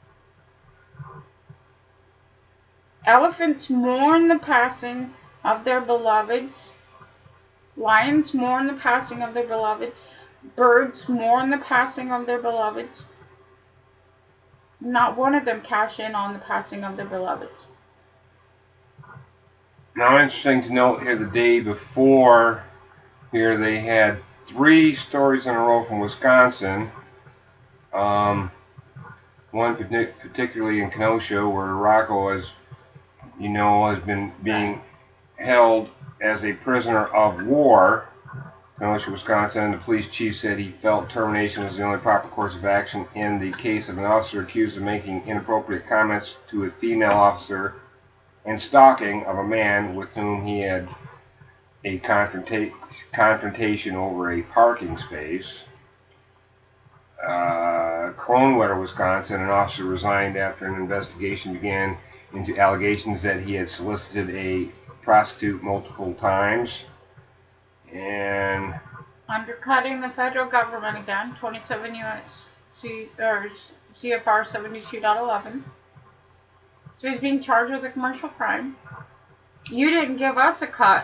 Elephants mourn the passing of their beloveds. Lions mourn the passing of their beloveds. Birds mourn the passing of their beloveds. Not one of them cash in on the passing of their beloveds. Now, interesting to note here, the day before here, they had three stories in a row from Wisconsin. Um, one particularly in Kenosha, where Rocco, as you know, has been being held as a prisoner of war. Kenosha, Wisconsin. The police chief said he felt termination was the only proper course of action in the case of an officer accused of making inappropriate comments to a female officer and stalking of a man with whom he had a confronta confrontation over a parking space. Uh, Kronewetter, Wisconsin, an officer resigned after an investigation began into allegations that he had solicited a prostitute multiple times. And undercutting the federal government again, twenty-seven U S C or C F R seventy-two point eleven. So he's being charged with a commercial crime. You didn't give us a cut.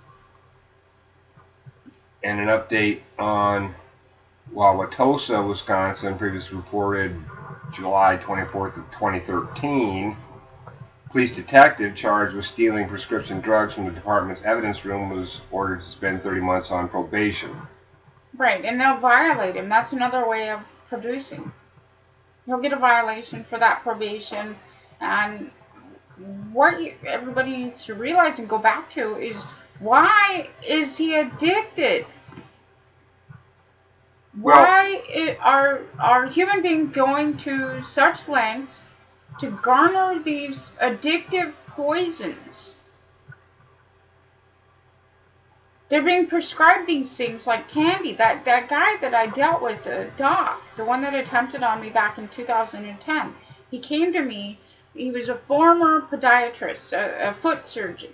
And an update on Wauwatosa, Wisconsin, previously reported July twenty-fourth of twenty thirteen. Police detective charged with stealing prescription drugs from the department's evidence room was ordered to spend thirty months on probation. Right, and they'll violate him. That's another way of producing. He'll get a violation for that probation. And what you, everybody needs to realize and go back to is, why is he addicted? Why well, are, are human beings going to such lengths to garner these addictive poisons? They're being prescribed these things like candy. That, that guy that I dealt with, the doc, the one that attempted on me back in two thousand ten, he came to me. He was a former podiatrist, a, a foot surgeon.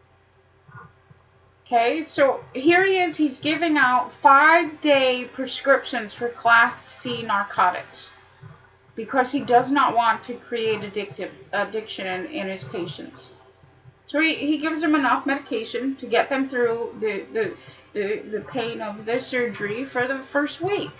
Okay, so here he is. He's giving out five-day prescriptions for Class C narcotics because he does not want to create addictive addiction in, in his patients. So he, he gives them enough medication to get them through the, the, the, the pain of the surgery for the first week.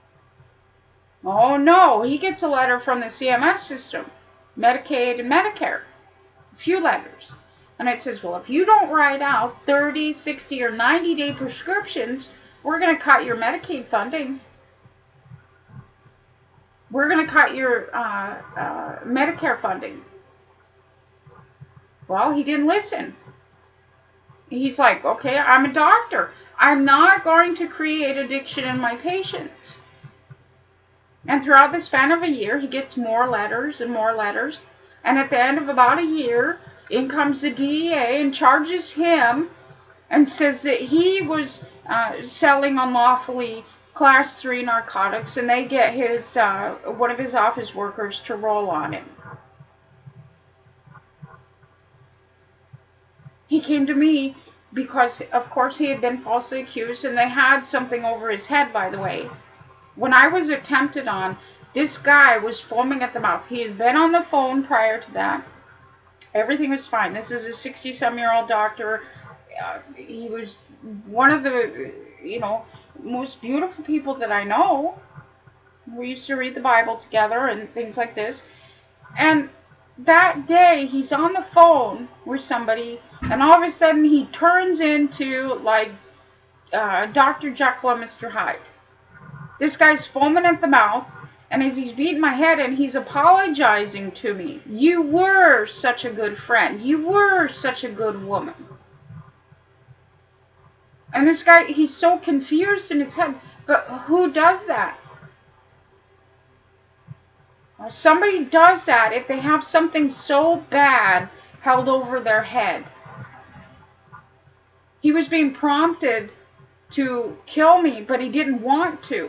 Oh no, he gets a letter from the C M S system, Medicaid and Medicare, a few letters. And it says, well, if you don't write out thirty, sixty, or ninety day prescriptions, we're going to cut your Medicaid funding. We're going to cut your uh, uh, Medicare funding. Well, he didn't listen. He's like, okay, I'm a doctor. I'm not going to create addiction in my patients. And throughout the span of a year, he gets more letters and more letters. And at the end of about a year, in comes the D E A and charges him and says that he was uh, selling unlawfully class three narcotics, and they get his uh, one of his office workers to roll on him. He came to me because, of course, he had been falsely accused, and they had something over his head, by the way. When I was attempted on, this guy was foaming at the mouth. He had been on the phone prior to that. Everything was fine. This is a sixty-some-year-old doctor. Uh, he was one of the, you know, most beautiful people that I know. We used to read the Bible together and things like this. And that day, he's on the phone with somebody, and all of a sudden, he turns into, like, uh, Doctor Jekyll and Mister Hyde. This guy's foaming at the mouth. And as he's beating my head and he's apologizing to me, you were such a good friend. You were such a good woman. And this guy, he's so confused in his head. But who does that? Well, somebody does that if they have something so bad held over their head. He was being prompted to kill me, but he didn't want to.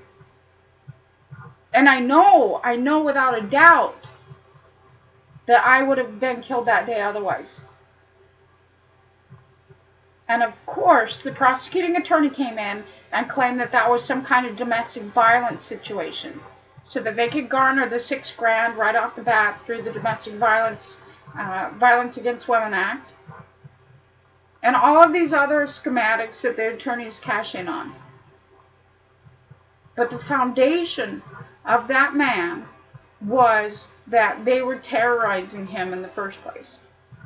And I know, I know without a doubt that I would have been killed that day otherwise. And of course, the prosecuting attorney came in and claimed that that was some kind of domestic violence situation, so that they could garner the six grand right off the bat through the Domestic Violence, uh, Violence Against Women Act, and all of these other schematics that the attorneys cash in on. But the foundation of that man was that they were terrorizing him in the first place.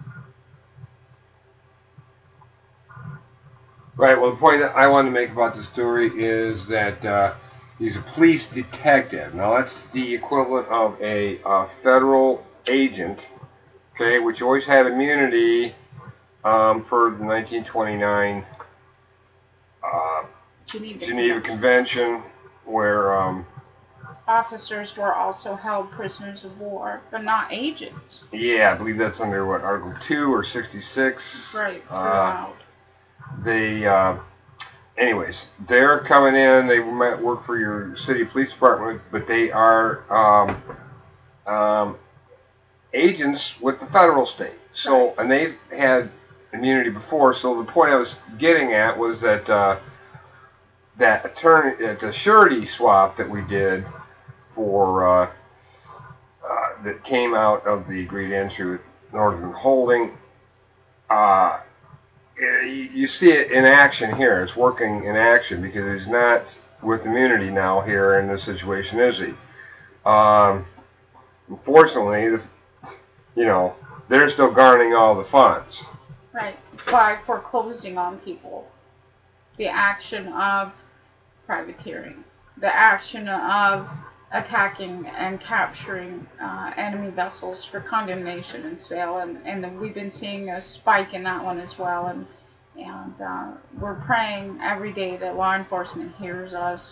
Right, well, the point that I want to make about the story is that uh, he's a police detective. Now, that's the equivalent of a uh, federal agent, okay, which always had immunity um, per the nineteen twenty-nine uh, Geneva, Geneva Convention, where Um, officers were also held prisoners of war, but not agents. Yeah, I believe that's under, what, Article two or sixty-six? Right, throughout. Uh, they, uh, anyways, they're coming in, they might work for your city police department, but they are um, um, agents with the federal state. So, right. And they've had immunity before, so the point I was getting at was that uh, that attorney, uh, the surety swap that we did for uh, uh, that came out of the agreed entry with Northern Holding, uh, you, you see it in action here. It's working in action because he's not with immunity now here in this situation, is he? Um, unfortunately, the, you know, they're still garnering all the funds. Right, by foreclosing on people. The action of privateering, the action of attacking and capturing uh, enemy vessels for condemnation and sale, and, and we've been seeing a spike in that one as well, and and uh, we're praying every day that law enforcement hears us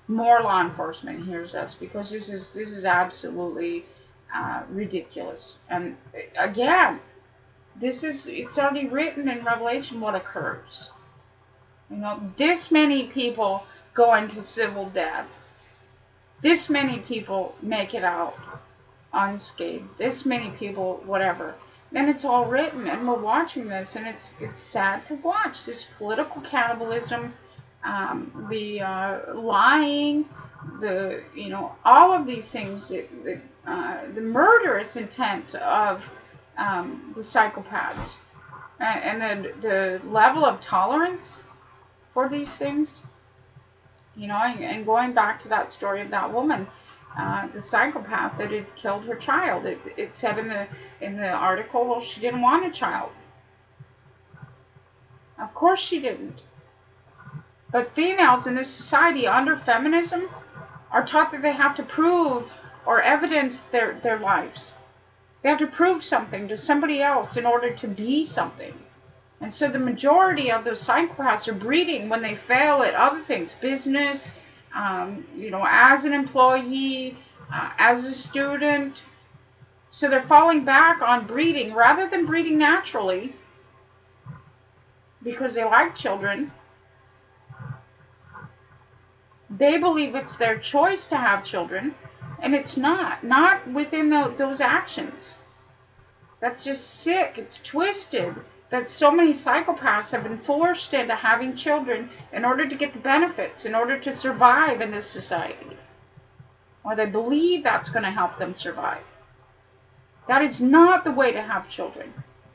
more law enforcement hears us, because this is this is absolutely uh, ridiculous. And again, this is it's already written in Revelation what occurs. You know, this many people go into civil death. This many people make it out unscathed. This many people, whatever. And it's all written, and we're watching this, and it's it's sad to watch this political cannibalism, um, the uh, lying, the you know all of these things, the the, uh, the murderous intent of um, the psychopaths, and, and the the level of tolerance for these things. You know, and, and going back to that story of that woman. Uh, the psychopath that had killed her child. It, it said in the in the article, well, she didn't want a child. Of course she didn't. But females in this society under feminism are taught that they have to prove or evidence their, their lives. They have to prove something to somebody else in order to be something. And so the majority of those psychopaths are breeding when they fail at other things, business, Um, you know, as an employee, uh, as a student. So they're falling back on breeding rather than breeding naturally because they like children. They believe it's their choice to have children, and it's not. Not within the, those actions. That's just sick. It's twisted that so many psychopaths have been forced into having children in order to get the benefits, in order to survive in this society. Or they believe that's going to help them survive. That is not the way to have children.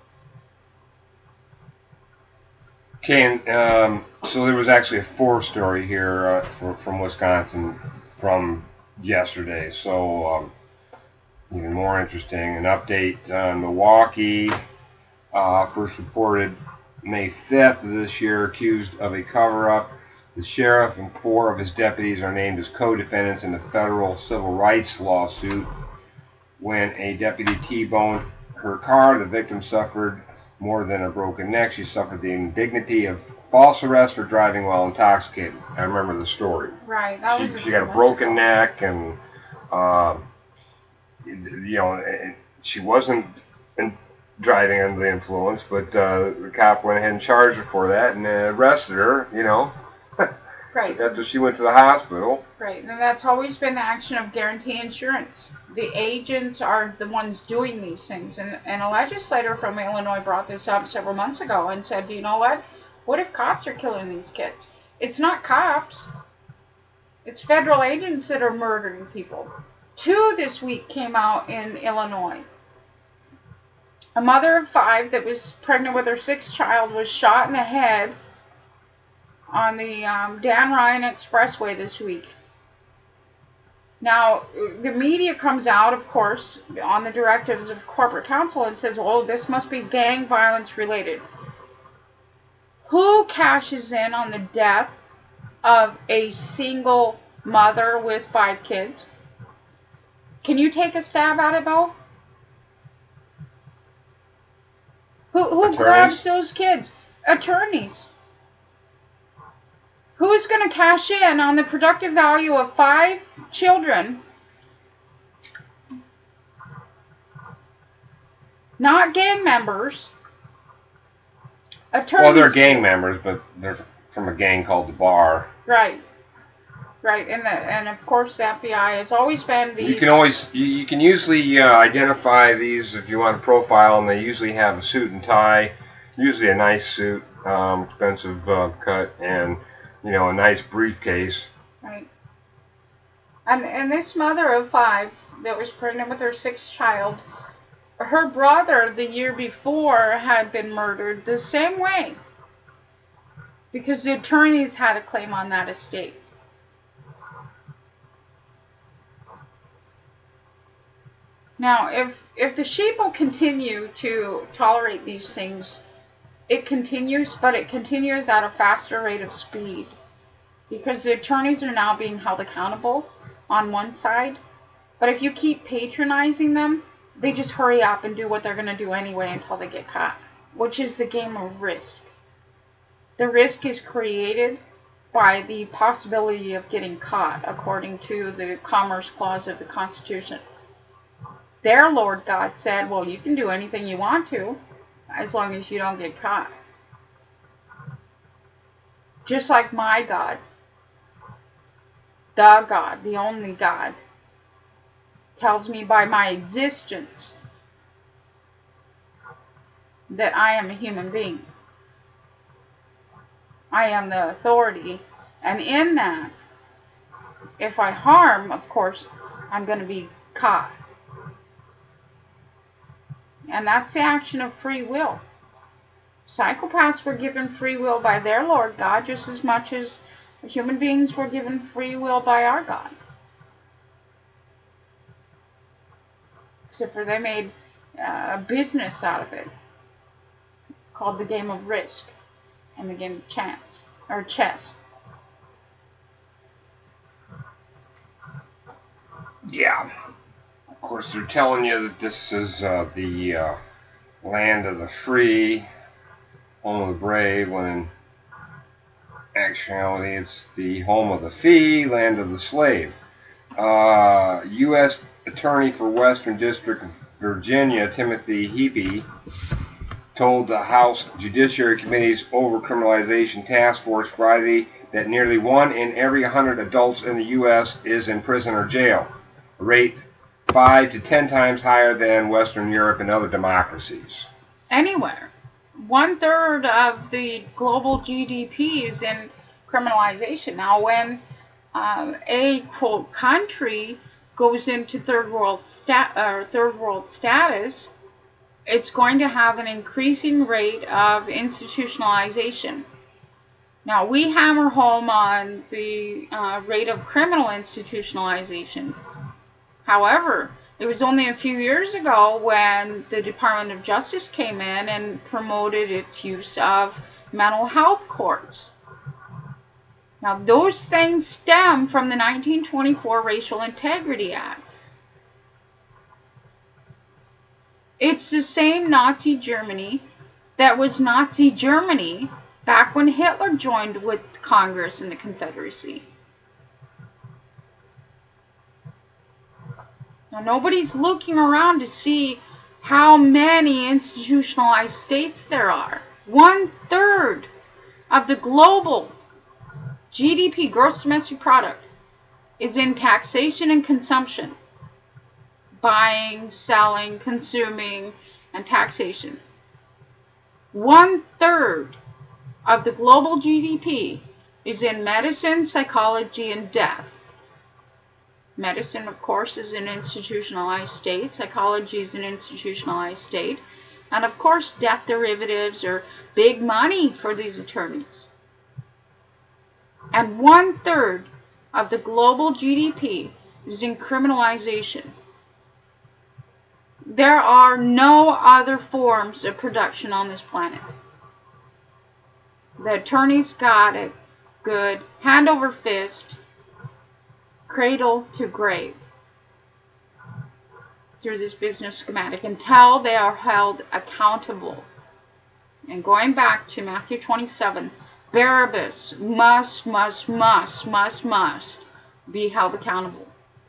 Okay, and um, so there was actually a fourth story here uh, from, from Wisconsin from yesterday. So um, even more interesting, an update on Milwaukee. Uh, first reported May fifth of this year, accused of a cover-up. The sheriff and four of his deputies are named as co-defendants in the federal civil rights lawsuit. When a deputy T-boned her car, the victim suffered more than a broken neck. She suffered the indignity of false arrest for driving while intoxicated. I remember the story. Right. That she, was she got a broken neck, and uh, you know, she wasn't in, driving under the influence, but uh, the cop went ahead and charged her for that and uh, arrested her, you know, right. after she went to the hospital. Right, and that's always been the action of guarantee insurance. The agents are the ones doing these things, and, and a legislator from Illinois brought this up several months ago and said, do you know what? What if cops are killing these kids? It's not cops. It's federal agents that are murdering people. Two this week came out in Illinois. A mother of five that was pregnant with her sixth child was shot in the head on the um, Dan Ryan Expressway this week. Now, the media comes out, of course, on the directives of corporate counsel and says, oh, this must be gang violence related. Who cashes in on the death of a single mother with five kids? Can you take a stab at it, Bo? Who, who grabs those kids? Attorneys. Who's going to cash in on the productive value of five children? Not gang members. Attorneys. Well, they're gang members, but they're from a gang called the Bar. Right. Right, and the, and of course the F B I has always been the... You can always, you, you can usually uh, identify these if you want to profile them. They usually have a suit and tie, usually a nice suit, um, expensive uh, cut, and, you know, a nice briefcase. Right. And, and this mother of five that was pregnant with her sixth child, her brother the year before had been murdered the same way. Because the attorneys had a claim on that estate. Now, if, if the sheep will continue to tolerate these things, it continues, but it continues at a faster rate of speed. Because the attorneys are now being held accountable on one side. But if you keep patronizing them, they just hurry up and do what they're going to do anyway until they get caught. Which is the game of risk. The risk is created by the possibility of getting caught, according to the Commerce Clause of the Constitution. Their Lord God said, well, you can do anything you want to, as long as you don't get caught. Just like my God, the God, the only God, tells me by my existence that I am a human being. I am the authority, and in that, if I harm, of course, I'm going to be caught. And that's the action of free will. Psychopaths were given free will by their Lord God just as much as human beings were given free will by our God. Except for they made uh, a business out of it, called the game of risk and the game of chance, or chess. Yeah. Of course, they're telling you that this is uh, the uh, land of the free, home of the brave, when in actuality it's the home of the fee, land of the slave. Uh, U S Attorney for Western District of Virginia, Timothy Heapy, told the House Judiciary Committee's Overcriminalization Task Force Friday that nearly one in every one hundred adults in the U S is in prison or jail, a rate five to ten times higher than Western Europe and other democracies. Anywhere. One third of the global G D P is in criminalization. Now, when uh, a quote country goes into third world stat or third world status, it's going to have an increasing rate of institutionalization. Now, we hammer home on the uh, rate of criminal institutionalization. However, it was only a few years ago when the Department of Justice came in and promoted its use of mental health courts. Now, those things stem from the nineteen twenty-four Racial Integrity Acts. It's the same Nazi Germany that was Nazi Germany back when Hitler joined with Congress and the Confederacy. Now, nobody's looking around to see how many institutionalized states there are. One third of the global G D P, gross domestic product, is in taxation and consumption. Buying, selling, consuming, and taxation. One third of the global G D P is in medicine, psychology, and death. Medicine, of course, is an institutionalized state. Psychology is an institutionalized state. And, of course, death derivatives are big money for these attorneys. And one-third of the global G D P is in criminalization. There are no other forms of production on this planet. The attorneys got it good, hand over fist, cradle to grave, through this business schematic until they are held accountable. And going back to Matthew twenty-seven, Barabbas must, must, must, must, must be held accountable.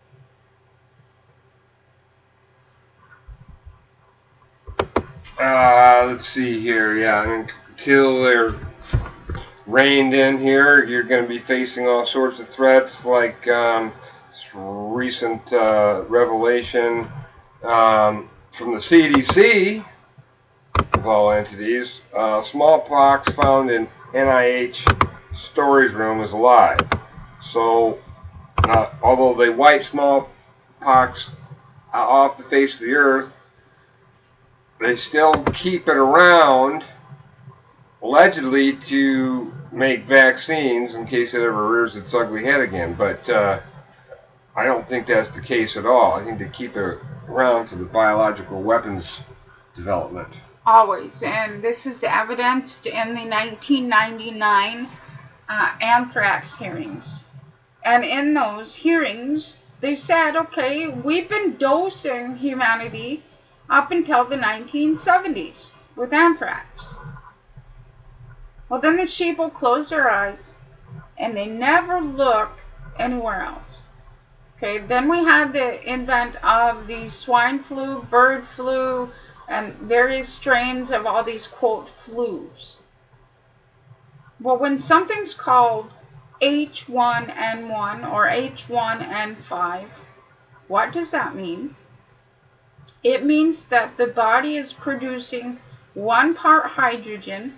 Uh, let's see here. Yeah, I mean, until they're reined in here, you're going to be facing all sorts of threats, like um, recent uh, revelation um, from the C D C of all entities. Uh, smallpox found in N I H storage room is alive. So, uh, although they wiped smallpox off the face of the earth, they still keep it around, allegedly to make vaccines in case it ever rears its ugly head again. But uh, I don't think that's the case at all. I think they keep it around for the biological weapons development. Always. And this is evidenced in the nineteen ninety-nine uh, anthrax hearings. And in those hearings, they said, okay, we've been dosing humanity up until the nineteen seventies with anthrax. Well, then the sheeple closed their eyes and they never look anywhere else. Okay, then we had the invent of the swine flu, bird flu, and various strains of all these, quote, flus. Well, when something's called H one N one or H one N five, what does that mean? It means that the body is producing one part hydrogen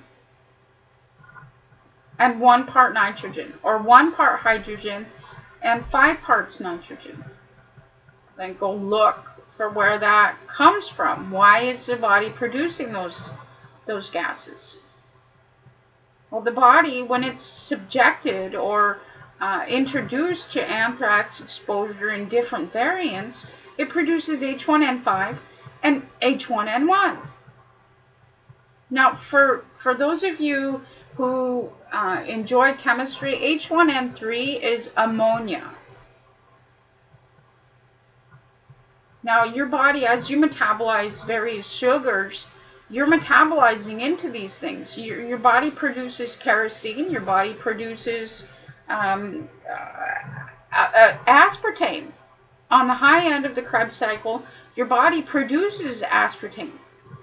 and one part nitrogen, or one part hydrogen and five parts nitrogen. Then go look for where that comes from. Why is the body producing those, those gases? Well, the body, when it's subjected or uh, introduced to anthrax exposure in different variants, it produces H one N five and H one N one. Now, for, for those of you who uh, enjoy chemistry, H one N three is ammonia. Now, your body, as you metabolize various sugars, you're metabolizing into these things. Your, your body produces kerosene, your body produces um, uh, uh, aspartame. On the high end of the Krebs cycle, your body produces aspartame.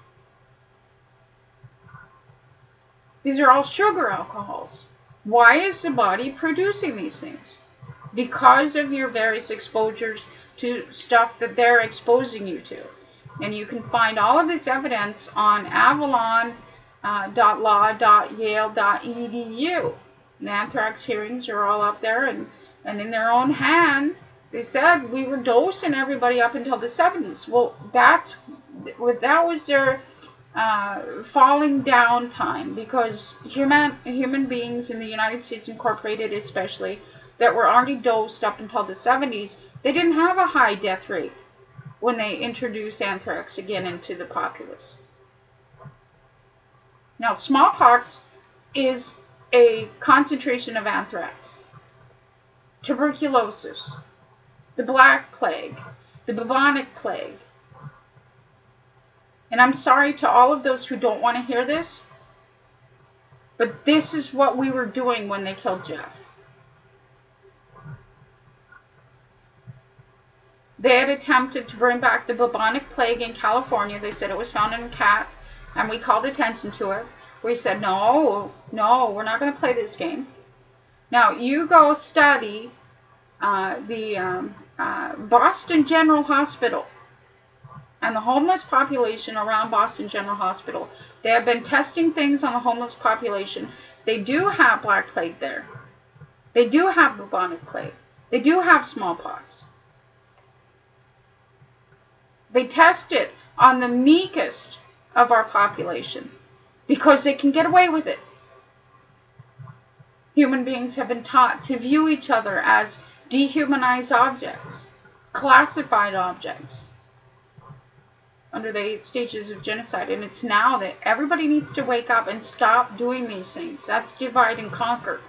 These are all sugar alcohols. Why is the body producing these things? Because of your various exposures to stuff that they're exposing you to. And you can find all of this evidence on avalon dot law dot yale dot e d u. The anthrax hearings are all up there, and, and in their own hand, they said we were dosing everybody up until the seventies. Well, that's, that was their uh, falling down time, because human, human beings in the United States Incorporated especially, that were already dosed up until the seventies, they didn't have a high death rate when they introduced anthrax again into the populace. Now, smallpox is a concentration of anthrax. Tuberculosis, the Black Plague, the bubonic plague. And I'm sorry to all of those who don't want to hear this, but this is what we were doing when they killed Jeff. They had attempted to bring back the bubonic plague in California. They said it was found in a cat, and we called attention to it. We said, no, no, we're not going to play this game. Now, you go study uh, the um, uh, Boston General Hospital and the homeless population around Boston General Hospital. They have been testing things on the homeless population. They do have Black Plague there. They do have bubonic plague. They do have smallpox. They test it on the meekest of our population because they can get away with it. Human beings have been taught to view each other as dehumanized objects, classified objects, under the eight stages of genocide. And it's now that everybody needs to wake up and stop doing these things. That's divide and conquer.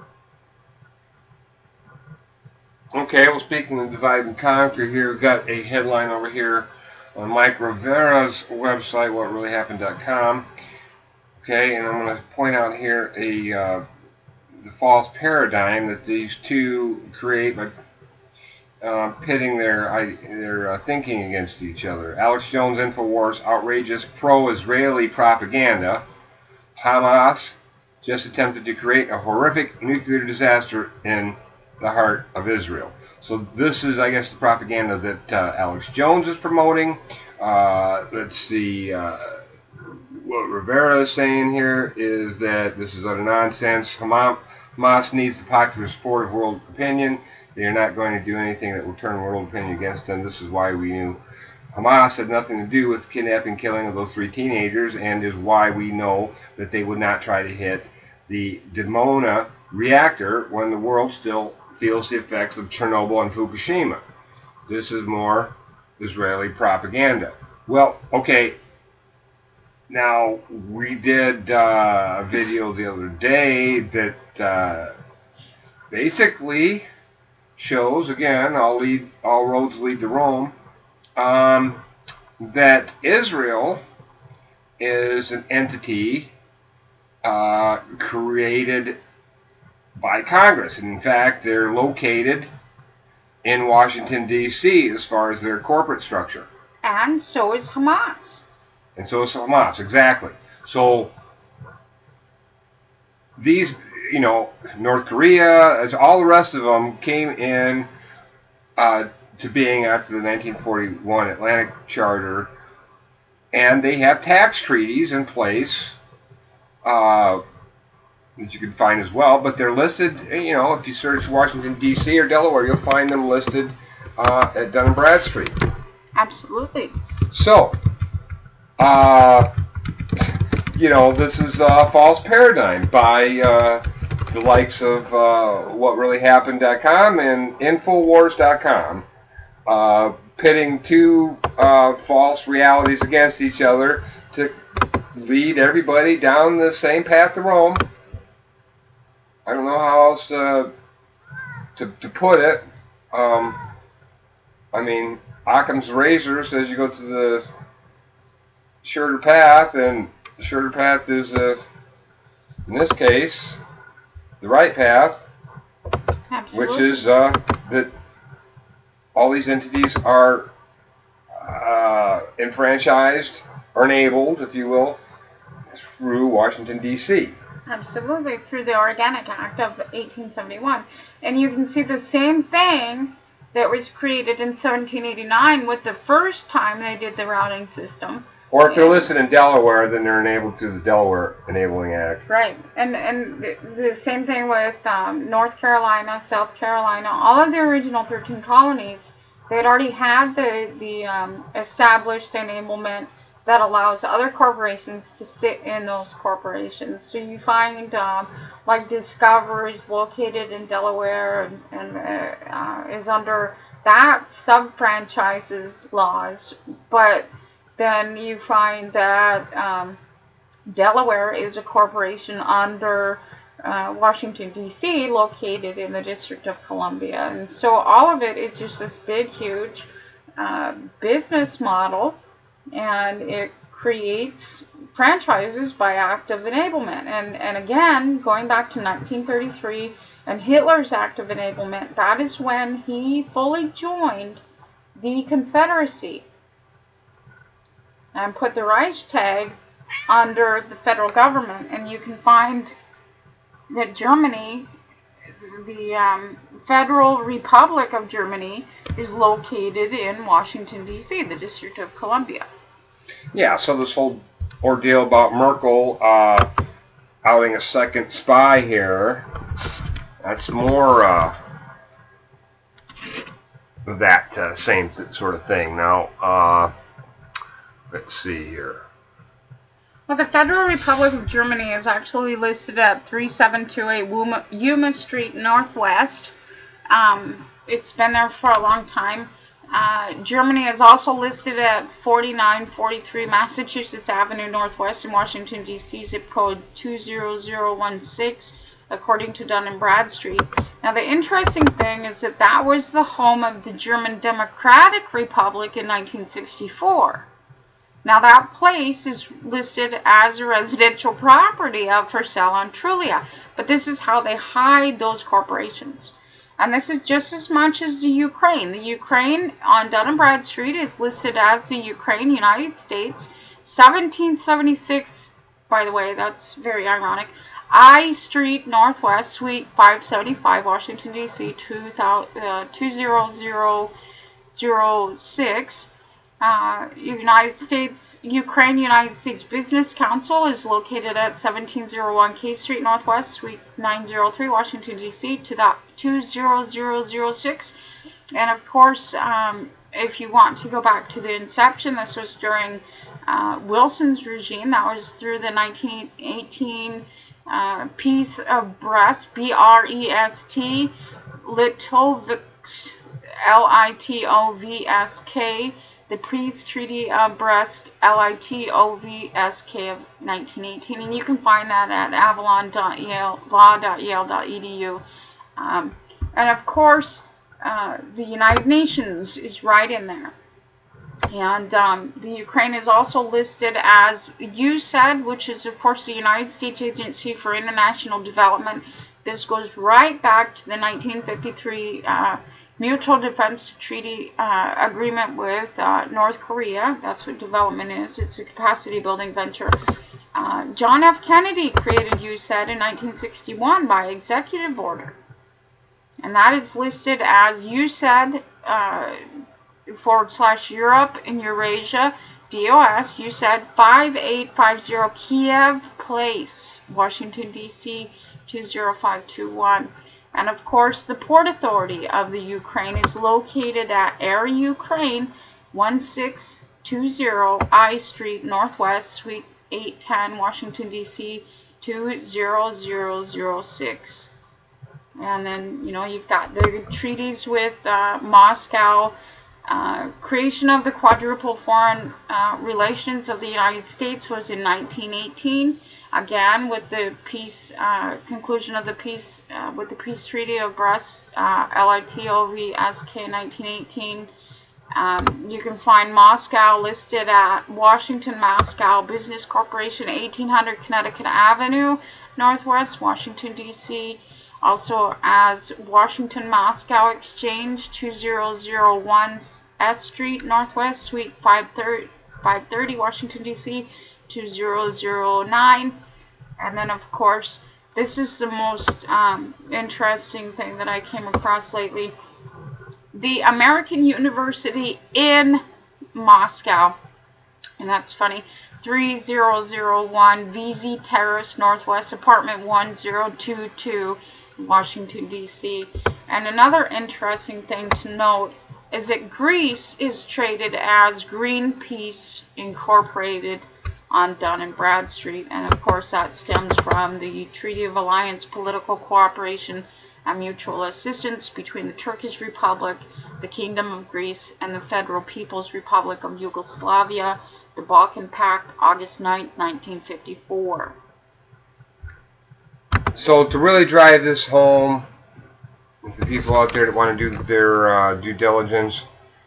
Okay, well, speaking of divide and conquer here, we've got a headline over here on Mike Rivera's website, what really happened dot com. Okay, and I'm going to point out here a uh, the false paradigm that these two create by uh, pitting their I, their uh, thinking against each other. Alex Jones, InfoWars, outrageous pro-Israeli propaganda. Hamas just attempted to create a horrific nuclear disaster in the heart of Israel. So this is, I guess, the propaganda that uh, Alex Jones is promoting. Uh, let's see, uh, what Rivera is saying here is that this is utter nonsense. Hamas needs the popular support of world opinion. They are not going to do anything that will turn world opinion against them. This is why we knew Hamas had nothing to do with kidnapping and killing of those three teenagers, and is why we know that they would not try to hit the Dimona reactor when the world still feels the effects of Chernobyl and Fukushima. This is more Israeli propaganda. Well, okay, now we did uh, a video the other day that uh, basically shows, again, all lead, all roads lead to Rome, um, that Israel is an entity uh, created by Congress. And in fact, they're located in Washington, D C as far as their corporate structure. And so is Hamas. And so is Hamas, exactly. So these, you know, North Korea, as all the rest of them came in uh, to being after the nineteen forty-one Atlantic Charter, and they have tax treaties in place uh, that you can find as well, but they're listed, you know, if you search Washington, D C or Delaware, you'll find them listed uh, at Dun and Bradstreet. Absolutely. So, uh, you know, this is a false paradigm by uh, the likes of uh, what really happened dot com and Infowars dot com, uh, pitting two uh, false realities against each other to lead everybody down the same path to Rome. I don't know how else uh, to, to put it. Um, I mean, Occam's razor says you go to the shorter path, and the shorter path is, uh, in this case, the right path. Absolutely. Which is uh, that all these entities are uh, enfranchised or enabled, if you will, through Washington, D C Absolutely, through the Organic Act of eighteen seventy-one. And you can see the same thing that was created in seventeen eighty-nine with the first time they did the routing system. Or if they're listed in Delaware, then they're enabled through the Delaware Enabling Act. Right. And and the, the same thing with um, North Carolina, South Carolina, all of the original thirteen colonies, they had already had the, the um, established enablement that allows other corporations to sit in those corporations. So you find um, like Discover is located in Delaware and, and uh, uh, is under that sub-franchises laws, but then you find that um, Delaware is a corporation under uh, Washington, D C, located in the District of Columbia. And so all of it is just this big, huge uh, business model, and it creates franchises by act of enablement. And, and again, going back to nineteen thirty-three and Hitler's act of enablement, that is when he fully joined the Confederacy and put the Reichstag under the federal government. And you can find that Germany, the um, Federal Republic of Germany, is located in Washington, D C, the District of Columbia. Yeah, so this whole ordeal about Merkel uh, outing a second spy here, that's more uh, that uh, same th sort of thing. Now, uh, let's see here. Well, the Federal Republic of Germany is actually listed at three seven two eight Yuma Street Northwest. Um, it's been there for a long time. Uh, Germany is also listed at forty-nine forty-three Massachusetts Avenue Northwest in Washington, D C, zip code two zero zero one six, according to Dun and Bradstreet. Now, the interesting thing is that that was the home of the German Democratic Republic in nineteen sixty-four. Now, that place is listed as a residential property of for sale on Trulia, but this is how they hide those corporations. And this is just as much as the Ukraine. The Ukraine on Dun and Bradstreet is listed as the Ukraine, United States, seventeen seventy-six, by the way, that's very ironic, I Street Northwest, Suite five seventy-five, Washington, D C, two zero zero zero six. Uh, United States, Ukraine United States Business Council is located at seventeen oh one K Street Northwest, Suite nine oh three, Washington, D C, to that two zero zero zero six. And of course, um, if you want to go back to the inception, this was during uh, Wilson's regime. That was through the nineteen eighteen uh, Peace of Brest, B R E S T, Litovsk, L I T O V S K, the Peace Treaty of Brest, L I T O V S K of nineteen eighteen, and you can find that at avalon dot law dot yale dot e d u. Um, and of course, uh, the United Nations is right in there. And um, the Ukraine is also listed as U S A D, which is of course the United States Agency for International Development. This goes right back to the nineteen fifty-three uh, Mutual Defense Treaty uh, Agreement with uh, North Korea. That's what development is. It's a capacity building venture. Uh, John F. Kennedy created U S A I D in nineteen sixty-one by executive order. And that is listed as U S A I D uh, forward slash Europe and Eurasia, D O S, U S A I D five eight five zero, Kiev Place, Washington, D C two zero five two one. And of course, the Port Authority of the Ukraine is located at Air Ukraine, one six two zero I Street, Northwest, Suite eight ten, Washington, D C two zero zero zero six. And then, you know, you've got the treaties with uh, Moscow, uh, creation of the Quadruple Foreign uh, Relations of the United States was in nineteen eighteen. Again, with the peace, uh, conclusion of the peace, uh, with the Peace Treaty of Brest, uh, L I T O V S K nineteen eighteen. Um, you can find Moscow listed at Washington Moscow Business Corporation, eighteen hundred Connecticut Avenue, Northwest, Washington, D C Also as Washington Moscow Exchange, two zero zero one S Street, Northwest, Suite five thirty, Washington, D C two zero zero nine. And then, of course, this is the most um, interesting thing that I came across lately. The American University in Moscow, and that's funny, three zero zero one V Z Terrace, Northwest, apartment one zero two two, Washington, D C And another interesting thing to note is that Greece is traded as Greenpeace Incorporated on Dun and Bradstreet, and of course that stems from the Treaty of Alliance, political cooperation and mutual assistance between the Turkish Republic, the Kingdom of Greece, and the Federal People's Republic of Yugoslavia, the Balkan Pact, August ninth, nineteen fifty-four. So to really drive this home, with the people out there that want to do their uh, due diligence,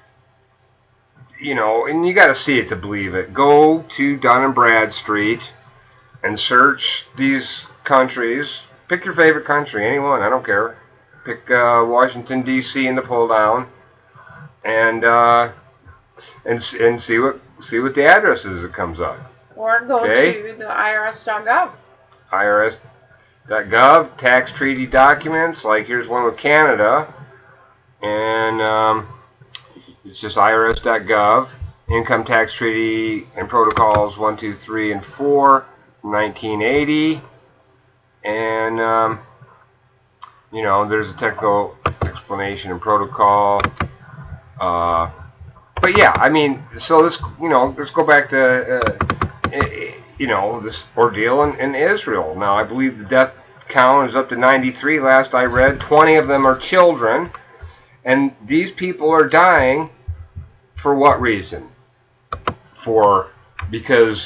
you know, and you got to see it to believe it. Go to Dun and Bradstreet and search these countries. Pick your favorite country, anyone, I don't care. Pick uh, Washington, D C in the pull down, and uh, and and see what see what the address is that comes up. Or go okay? to the I R S dot gov. I R S dot gov, tax treaty documents. Like here's one with Canada, and um, it's just I R S dot gov. Income tax treaty and protocols one, two, three, and four, nineteen eighty. And, um, you know, there's a technical explanation and protocol. Uh, but yeah, I mean, so let's, you know, let's go back to, uh, you know, this ordeal in, in Israel. Now, I believe the death count is up to ninety-three last I read. twenty of them are children. And these people are dying for what reason? For, because,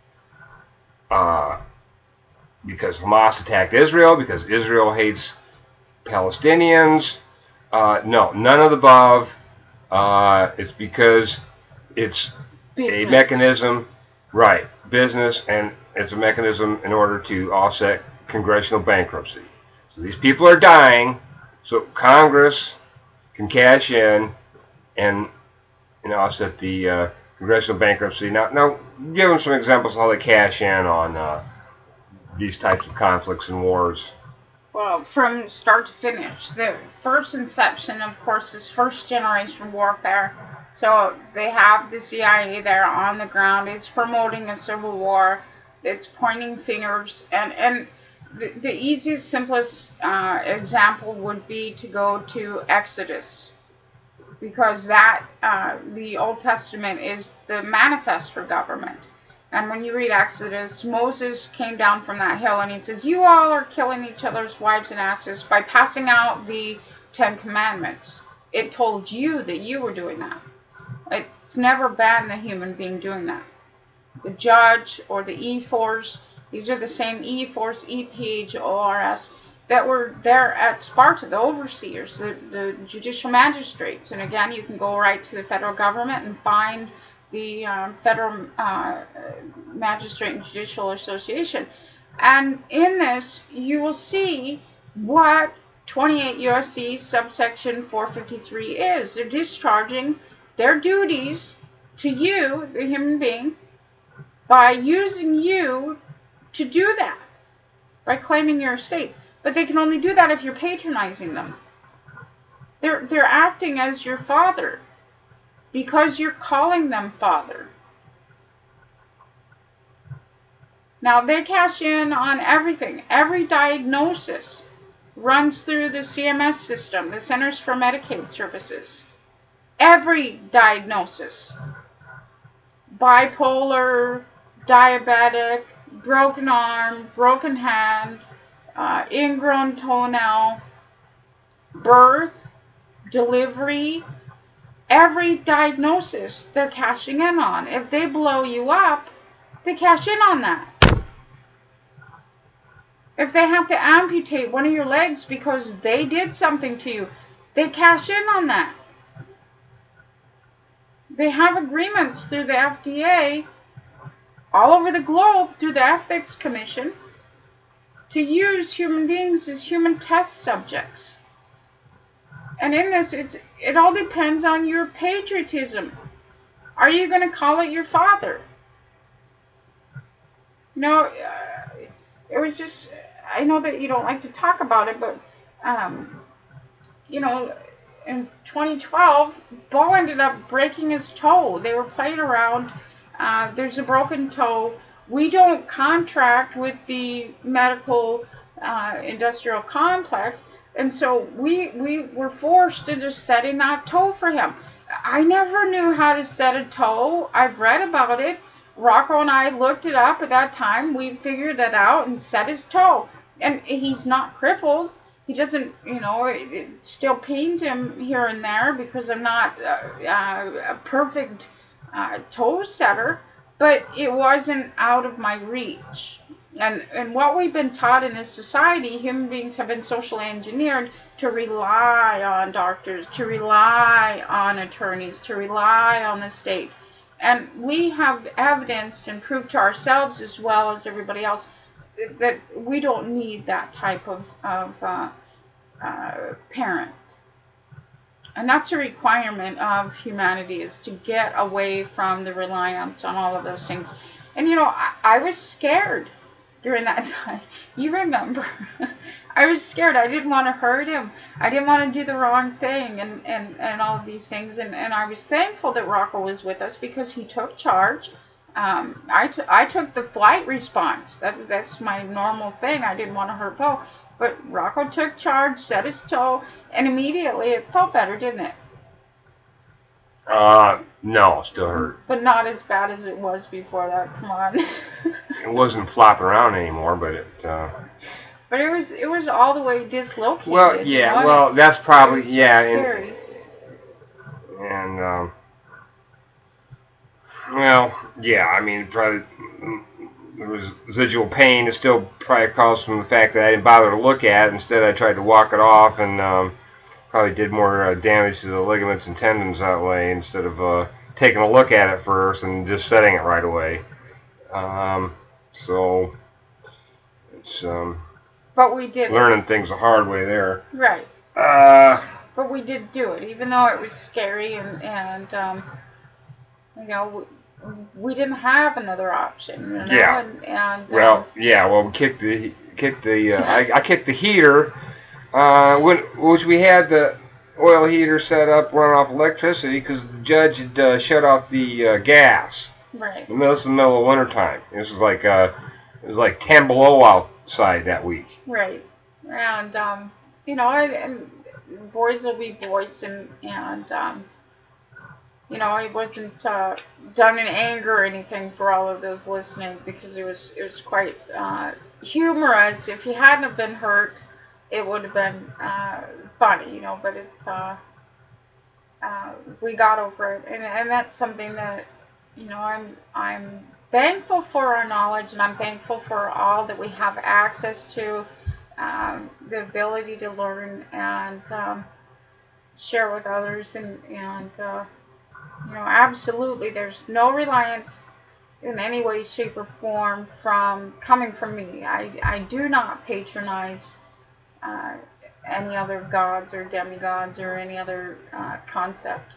uh, because Hamas attacked Israel, because Israel hates Palestinians. Uh, no, none of the above. Uh, it's because it's business. A mechanism, right, business, and it's a mechanism in order to offset congressional bankruptcy. So these people are dying, so Congress can cash in and, and offset the uh, congressional bankruptcy. Now, now, give them some examples of how they cash in on uh, these types of conflicts and wars. Well, from start to finish, the first inception, of course, is first generation warfare. So they have the C I A there on the ground. It's promoting a civil war. It's pointing fingers. And, and the, the easiest, simplest uh, example would be to go to Exodus. Because that, uh, the Old Testament is the manifest for government. And when you read Exodus, Moses came down from that hill and he says, you all are killing each other's wives and asses by passing out the Ten Commandments. It told you that you were doing that. It's never been the human being doing that. The judge or the E-Force, these are the same E-Force, E P H O R S, that were there at Sparta, the overseers, the, the judicial magistrates. And again, you can go right to the federal government and find the um, Federal uh, Magistrate and Judicial Association. And in this, you will see what twenty-eight U S C subsection four fifty-three is. They're discharging their duties to you, the human being, by using you to do that, by claiming your estate. But they can only do that if you're patronizing them. They're, they're acting as your father because you're calling them father. Now, they cash in on everything. Every diagnosis runs through the C M S system, the Centers for Medicaid Services. Every diagnosis. Bipolar, diabetic, broken arm, broken hand, uh, ingrown toenail, birth, delivery, every diagnosis they're cashing in on. If they blow you up, they cash in on that. If they have to amputate one of your legs because they did something to you, they cash in on that. They have agreements through the F D A all over the globe through the Ethics Commission to use human beings as human test subjects. And in this, it's, it all depends on your patriotism. Are you going to call it your father? No, uh, it was just, I know that you don't like to talk about it, but, um, you know, in twenty twelve, Bo ended up breaking his toe. They were playing around. Uh, there's a broken toe. We don't contract with the medical uh, industrial complex, and so we we were forced into setting that toe for him. I never knew how to set a toe. I've read about it. Rocco and I looked it up at that time. We figured it out and set his toe. And he's not crippled. He doesn't, you know, it, it still pains him here and there because I'm not uh, uh, a perfect uh, toe setter, but it wasn't out of my reach. And, and what we've been taught in this society, human beings have been socially engineered to rely on doctors, to rely on attorneys, to rely on the state. And we have evidenced and proved to ourselves as well as everybody else that we don't need that type of, of uh, uh, parent. And that's a requirement of humanity, is to get away from the reliance on all of those things. And you know, I, I was scared during that time. You remember. I was scared. I didn't want to hurt him. I didn't want to do the wrong thing and, and, and all of these things. And, and I was thankful that Rocco was with us because he took charge. Um, I, t I took the flight response. That's, that's my normal thing. I didn't want to hurt Bo. But Rocco took charge, set his toe, and immediately it felt better, didn't it? Uh, no, still hurt. But not as bad as it was before that. Come on. It wasn't flopping around anymore, but it. Uh, but it was it was all the way dislocated. Well, yeah. Well, that's probably yeah. Scary. And, and um, well, yeah. I mean, probably there was residual pain that still probably caused from the fact that I didn't bother to look at it. Instead, I tried to walk it off and. Um, Probably did more uh, damage to the ligaments and tendons that way instead of uh, taking a look at it first and just setting it right away. Um, so it's um, but we did learning things the hard way there. Right. Uh, but we did do it, even though it was scary and and um, you know we, we didn't have another option. You know? Yeah. And, and well, um, yeah. Well, we kicked the kicked the uh, I, I kicked the heater. Uh, when, which we had the oil heater set up running off electricity because the judge had uh, shut off the uh, gas. Right. In the middle, the middle of winter time. This was like uh, it was like ten below outside that week. Right. And um, you know, and, and boys will be boys, and and um, you know, it wasn't uh, done in anger or anything for all of those listening because it was it was quite uh, humorous. If he hadn't have been hurt, it would have been uh, funny, you know, but it, uh, uh, we got over it, and, and that's something that, you know, I'm, I'm thankful for our knowledge, and I'm thankful for all that we have access to, um, the ability to learn and um, share with others, and, and uh, you know, absolutely, there's no reliance in any way, shape, or form from, coming from me. I, I do not patronize uh, any other gods or demigods or any other uh, concept.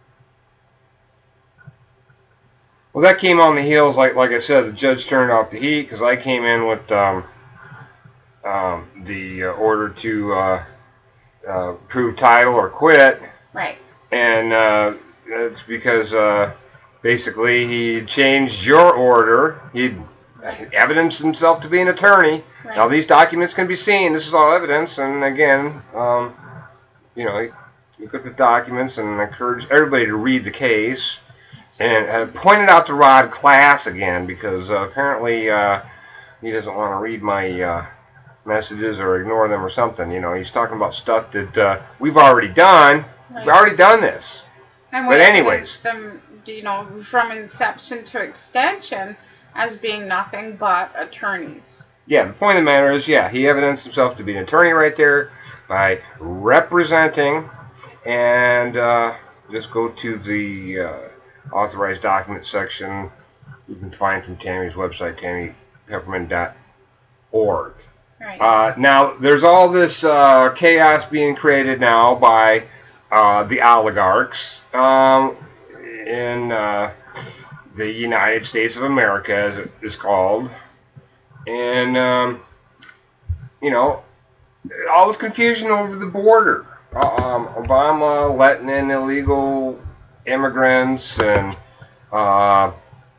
Well, that came on the heels, like like I said, the judge turned off the heat because I came in with um, um, the uh, order to uh, uh, prove title or quit. Right. And uh, it's because uh, basically he changed your order. He evidenced himself to be an attorney. Right. Now these documents can be seen. This is all evidence. And again, um, you know, he, he took the documents and encouraged everybody to read the case. And uh, pointed out to Rod Class again because uh, apparently uh, he doesn't want to read my uh, messages or ignore them or something. You know, he's talking about stuff that uh, we've already done. Right. We've already done this. And but anyways, them, you know, from inception to extension as being nothing but attorneys. Yeah, the point of the matter is, yeah, he evidenced himself to be an attorney right there by representing, and uh, just go to the uh, authorized document section. You can find from Tammy's website, tammy peppermint dot org. Right. Uh, now, there's all this uh, chaos being created now by uh, the oligarchs um, in uh, the United States of America, as it is called. And, um, you know, all this confusion over the border. Uh, um, Obama letting in illegal immigrants, and uh,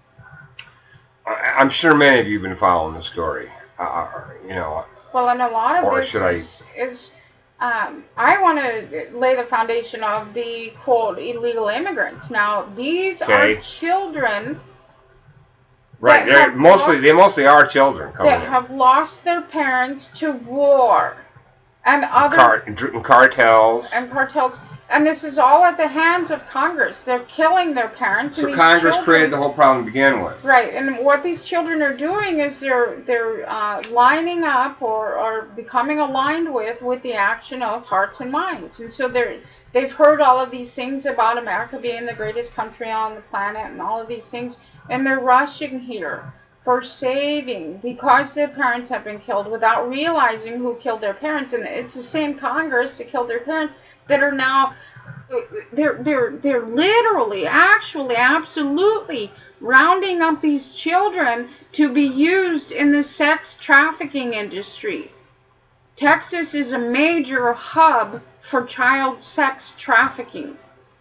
I'm sure many of you have been following the story. Uh, you know. Well, and a lot of or this should is, I... is um, I want to lay the foundation of the, quote, illegal immigrants. Now, these okay. are children. Right, they're mostly lost, they mostly are children coming that in. have lost their parents to war and other Car and cartels and cartels, and this is all at the hands of Congress. They're killing their parents. So and these Congress children, created the whole problem to begin with. Right, and what these children are doing is they're they're uh, lining up or or becoming aligned with with the action of hearts and minds, and so they're. They've heard all of these things about America being the greatest country on the planet and all of these things, and they're rushing here for saving because their parents have been killed without realizing who killed their parents. And it's the same Congress that killed their parents that are now, they're, they're, they're literally, actually, absolutely rounding up these children to be used in the sex trafficking industry. Texas is a major hub for child sex trafficking.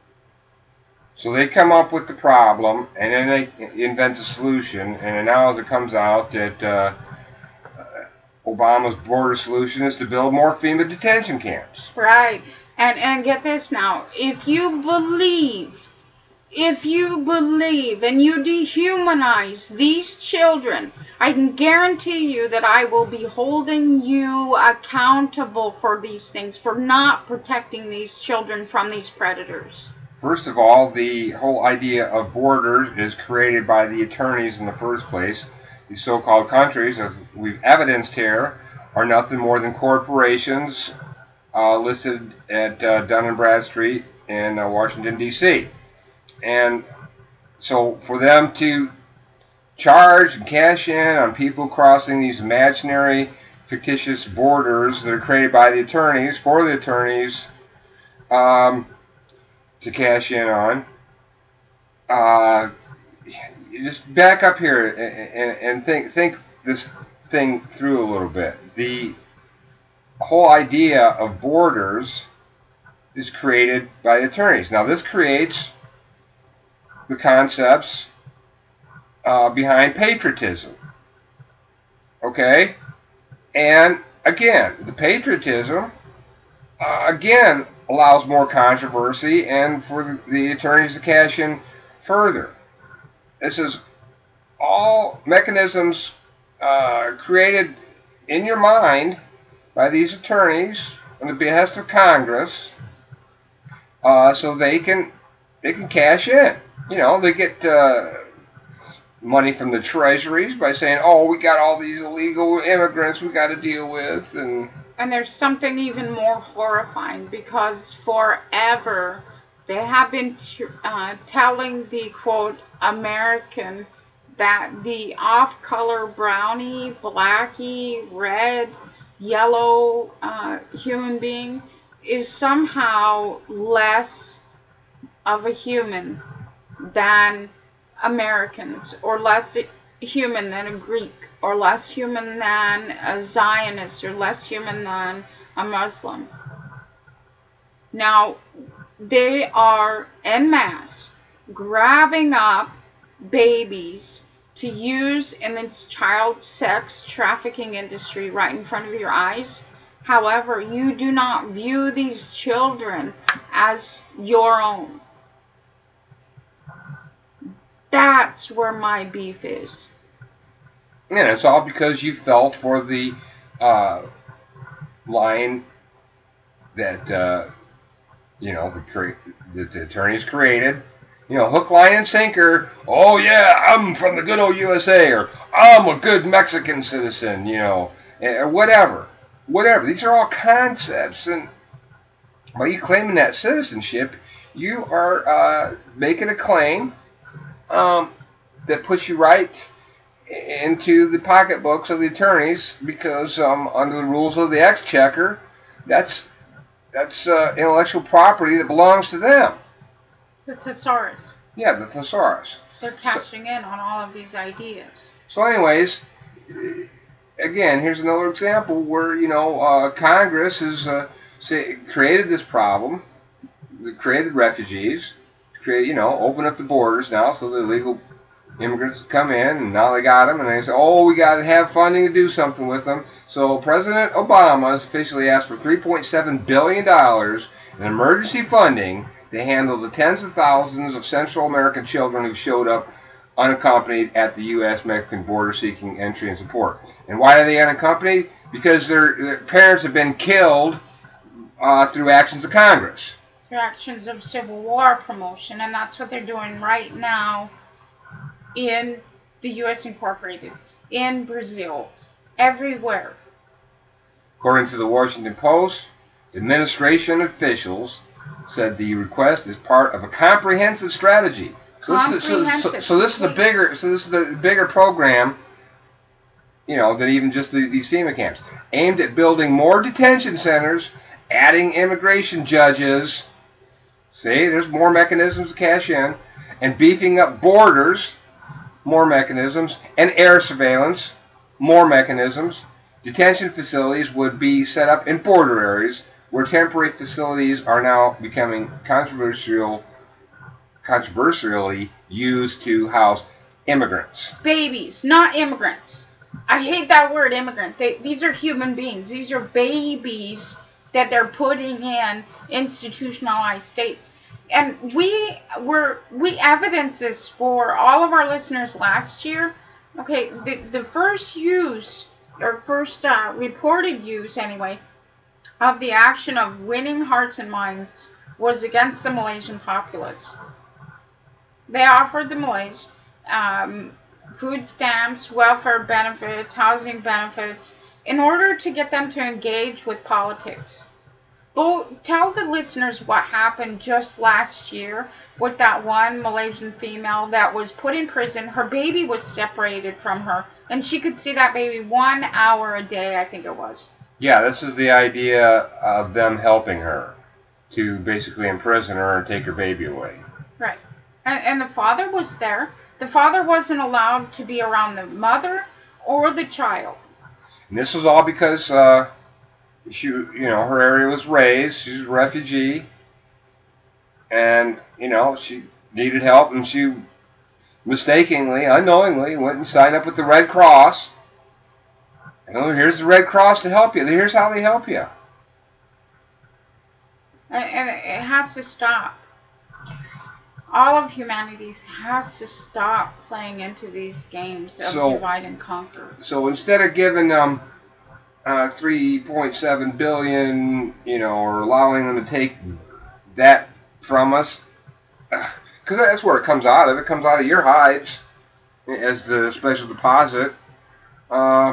So they come up with the problem, and then they invent a solution, and now as it comes out that uh, Obama's border solution is to build more FEMA detention camps. Right. And, and get this now, if you believe, if you believe and you dehumanize these children, I can guarantee you that I will be holding you accountable for these things, for not protecting these children from these predators. First of all, the whole idea of borders is created by the attorneys in the first place. These so-called countries, as we've evidenced here, are nothing more than corporations uh, listed at uh, Dun and Bradstreet in uh, Washington, D C And so for them to charge and cash in on people crossing these imaginary, fictitious borders that are created by the attorneys, for the attorneys um, to cash in on, uh, just back up here and, and think, think this thing through a little bit. The whole idea of borders is created by attorneys. Now this creates the concepts uh, behind patriotism. Okay? And again, the patriotism, uh, again, allows more controversy and for the, the attorneys to cash in further. This is all mechanisms uh, created in your mind by these attorneys on the behest of Congress uh, so they can, they can cash in. You know, they get uh, money from the treasuries by saying, oh, we got all these illegal immigrants we got to deal with. And and there's something even more horrifying, because forever they have been uh, telling the, quote, American that the off-color brownie, blackie, red, yellow uh, human being is somehow less of a human than Americans, or less human than a Greek, or less human than a Zionist, or less human than a Muslim. Now, they are en masse grabbing up babies to use in the child sex trafficking industry right in front of your eyes. However, you do not view these children as your own. That's where my beef is. And it's all because you fell for the uh, line that uh, you know the, that the attorneys created. You know, hook, line, and sinker. Oh yeah, I'm from the good old U S A, or I'm a good Mexican citizen. You know, or whatever, whatever. These are all concepts, and by you claiming that citizenship, you are uh, making a claim um, that puts you right into the pocketbooks of the attorneys, because um, under the rules of the exchequer, that's that's uh, intellectual property that belongs to them. The thesaurus. Yeah, the thesaurus. They're cashing so, in on all of these ideas. So anyways, again, here's another example where, you know, uh, Congress has uh, say, created this problem, created refugees, create, you know, open up the borders now so the illegal immigrants come in, and now they got them, and they say, oh, we got to have funding to do something with them. So President Obama has officially asked for three point seven billion dollars in emergency funding to handle the tens of thousands of Central American children who showed up unaccompanied at the U S Mexican border seeking entry and support. And why are they unaccompanied? Because their, their parents have been killed uh, through actions of Congress. Through actions of Civil War promotion, and that's what they're doing right now in the U S Incorporated, in Brazil, everywhere. According to the Washington Post, administration officials said the request is part of a comprehensive strategy. So this is, so, so, so this is the bigger, so this is the bigger program, you know, than even just the, these FEMA camps, aimed at building more detention centers, adding immigration judges. See, there's more mechanisms to cash in, and beefing up borders, more mechanisms, and air surveillance, more mechanisms. Detention facilities would be set up in border areas where temporary facilities are now becoming controversial, controversially used to house immigrants. Babies, not immigrants. I hate that word, immigrant. They, these are human beings. These are babies that they're putting in institutionalized states. And we were we evidenced this for all of our listeners last year. Okay, the, the first use, or first uh, reported use anyway, of the action of winning hearts and minds was against the Malaysian populace. They offered the Malays um, food stamps, welfare benefits, housing benefits, in order to get them to engage with politics. Well, tell the listeners what happened just last year with that one Malaysian female that was put in prison. Her baby was separated from her, and she could see that baby one hour a day, I think it was. Yeah, this is the idea of them helping her to basically imprison her and take her baby away. Right. And, and the father was there. The father wasn't allowed to be around the mother or the child. And this was all because uh, she, you know, her area was raised. She's a refugee, and you know she needed help, and she mistakenly, unknowingly, went and signed up with the Red Cross. And oh, here's the Red Cross to help you. Here's how they help you. And, and it has to stop. All of humanity has to stop playing into these games of so, divide and conquer. So instead of giving them uh, three point seven billion dollars, you know, or allowing them to take that from us, because that's where it comes out of. It comes out of your hides as the special deposit. Uh,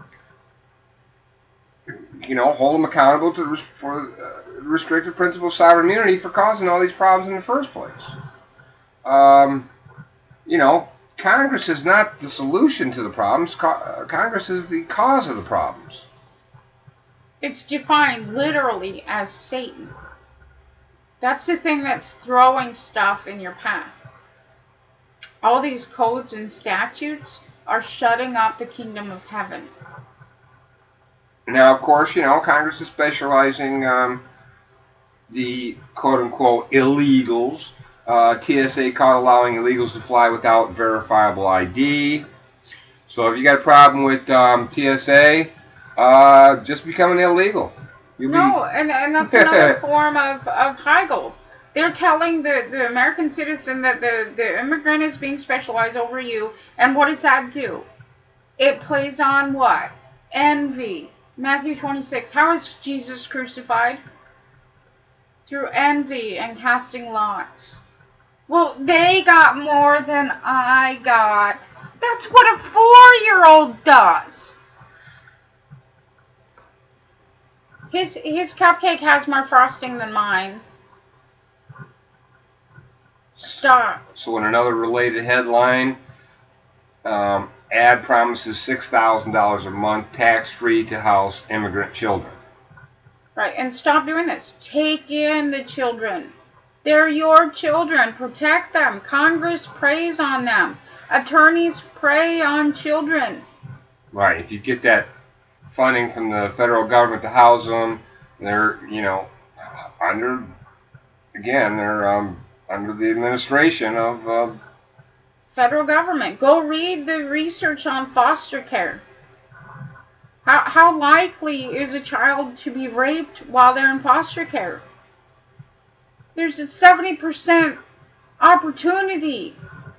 you know, hold them accountable to for uh, restricted principle of sovereign immunity for causing all these problems in the first place. Um, you know, Congress is not the solution to the problems. Co- Congress is the cause of the problems. It's defined literally as Satan. That's the thing that's throwing stuff in your path. All these codes and statutes are shutting up the kingdom of heaven. Now, of course, you know, Congress is specializing um, the quote-unquote illegals. Uh, T S A caught allowing illegals to fly without verifiable I D. So if you got a problem with um, T S A, uh, just become an illegal. You'll no, be... and, and that's another form of, of Heigl. They're telling the, the American citizen that the, the immigrant is being specialized over you, and what does that do? It plays on what? Envy. Matthew twenty-six. How is Jesus crucified? Through envy and casting lots. Well, they got more than I got. That's what a four-year-old does. His his cupcake has more frosting than mine. Stop. So in another related headline, um, ad promises six thousand dollars a month tax-free to house immigrant children. Right, and stop doing this. Take in the children. They're your children. Protect them. Congress preys on them. Attorneys prey on children. Right. If you get that funding from the federal government to house them, they're, you know, under, again, they're um, under the administration of... Uh, federal government. Go read the research on foster care. How, how likely is a child to be raped while they're in foster care? There's a seventy percent opportunity.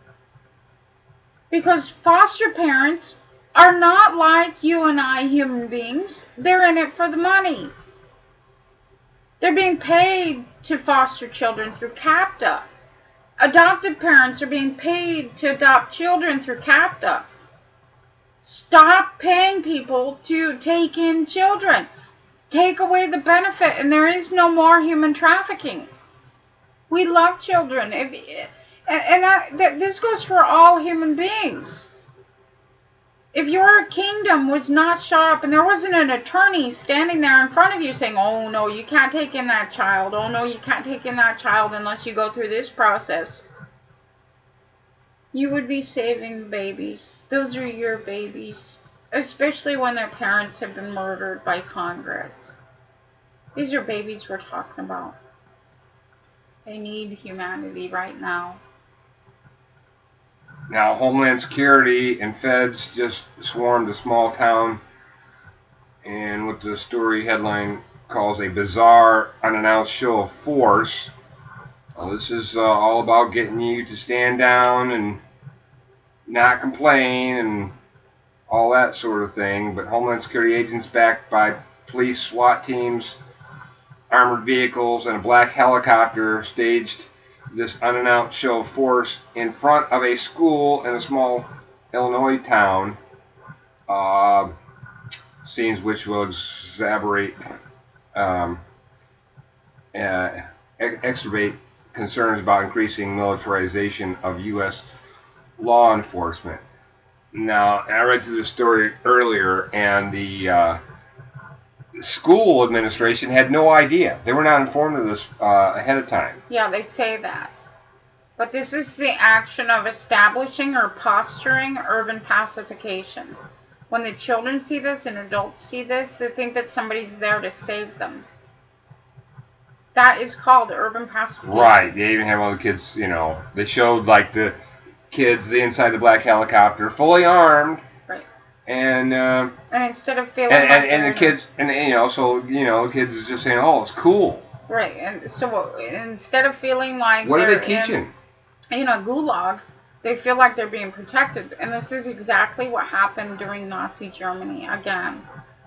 Because foster parents are not like you and I, human beings. They're in it for the money. They're being paid to foster children through CAPTA. Adoptive parents are being paid to adopt children through CAPTA. Stop paying people to take in children. Take away the benefit, and there is no more human trafficking. We love children. If, and and that, that, this goes for all human beings. If your kingdom was not shut up and there wasn't an attorney standing there in front of you saying, oh no, you can't take in that child. Oh no, you can't take in that child unless you go through this process. You would be saving babies. Those are your babies. Especially when their parents have been murdered by Congress. These are babies we're talking about. They need humanity right now. Now, Homeland Security and feds just swarmed a small town in what the story headline calls a bizarre, unannounced show of force. Well, this is uh, all about getting you to stand down and not complain and all that sort of thing. But Homeland Security agents backed by police, SWAT teams, armored vehicles, and a black helicopter staged this unannounced show of force in front of a school in a small Illinois town, uh, scenes which will exacerbate, um, uh, exacerbate concerns about increasing militarization of U S law enforcement. Now, I read through the story earlier, and the uh, school administration had no idea. They were not informed of this uh, ahead of time. Yeah, they say that. But this is the action of establishing or posturing urban pacification. When the children see this and adults see this, they think that somebody's there to save them. That is called urban pacification. Right. They even have all the kids, you know, they showed like the kids the inside the black helicopter, fully armed. Right. And uh, and instead of feeling and, like and, and the kids, and you know, so you know, the kids is just saying, "Oh, it's cool." Right. And so instead of feeling like what they're are they teaching? In, you know, gulag, they feel like they're being protected, and this is exactly what happened during Nazi Germany again.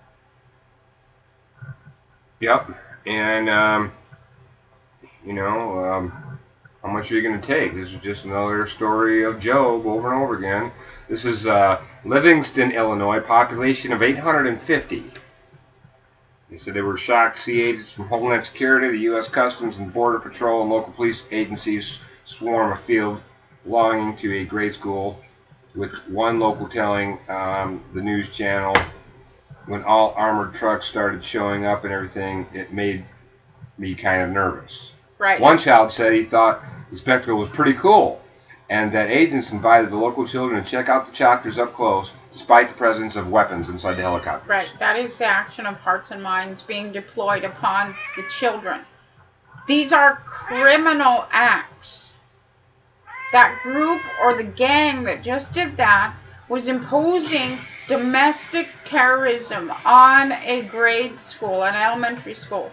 Yep. And um, you know, um, how much are you going to take? This is just another story of Job over and over again. This is uh, Livingston, Illinois, population of eight hundred fifty. They said they were shocked to see agents from Homeland Security, the U S Customs and Border Patrol, and local police agencies swarm a field belonging to a grade school, with one local telling um, the news channel when all armored trucks started showing up and everything, it made me kind of nervous. Right. One child said he thought the spectacle was pretty cool, and that agents invited the local children to check out the chocters up close, despite the presence of weapons inside the helicopters. Right. That is the action of hearts and minds being deployed upon the children. These are criminal acts. That group or the gang that just did that was imposing domestic terrorism on a grade school, an elementary school.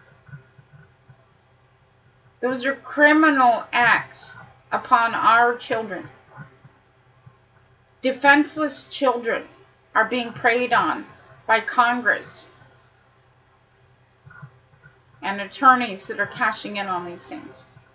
Those are criminal acts upon our children. Defenseless children are being preyed on by Congress and attorneys that are cashing in on these things.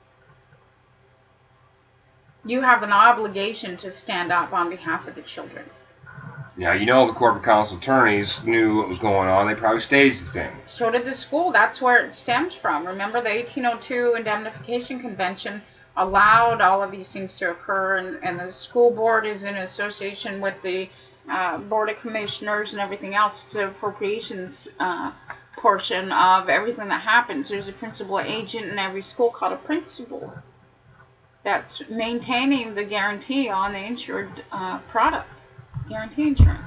You have an obligation to stand up on behalf of the children. Now, you know the corporate counsel attorneys knew what was going on. They probably staged the thing. So did the school. That's where it stems from. Remember, the eighteen oh two Indemnification Convention allowed all of these things to occur, and, and the school board is in association with the uh, Board of Commissioners and everything else. It's the appropriations uh, portion of everything that happens. There's a principal agent in every school called a principal that's maintaining the guarantee on the insured uh, product. Guarantee insurance.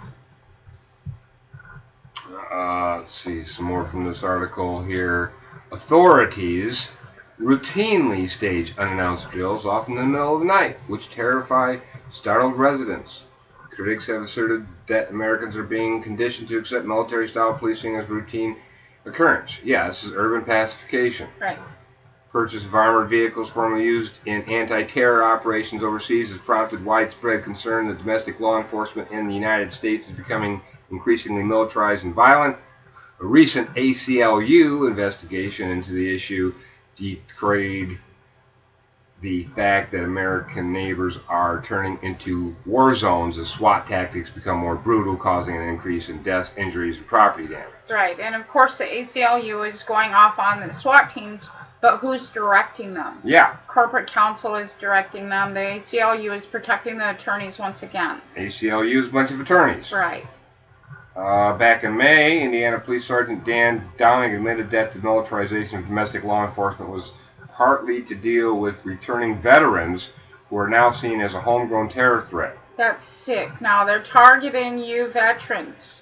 Uh, let's see, some more from this article here. Authorities routinely stage unannounced drills, often in the middle of the night, which terrify startled residents. Critics have asserted that Americans are being conditioned to accept military-style policing as routine occurrence. Yeah, this is urban pacification. Right. Purchase of armored vehicles formerly used in anti-terror operations overseas has prompted widespread concern that domestic law enforcement in the United States is becoming increasingly militarized and violent. A recent A C L U investigation into the issue decayed the fact that American neighbors are turning into war zones as SWAT tactics become more brutal, causing an increase in deaths, injuries, and property damage. Right, and of course the A C L U is going off on the SWAT teams, but who's directing them? Yeah. Corporate counsel is directing them. The A C L U is protecting the attorneys once again. A C L U is a bunch of attorneys. Right. Uh, back in May, Indiana Police Sergeant Dan Downing admitted that the militarization of domestic law enforcement was partly to deal with returning veterans who are now seen as a homegrown terror threat. That's sick. Now they're targeting you veterans.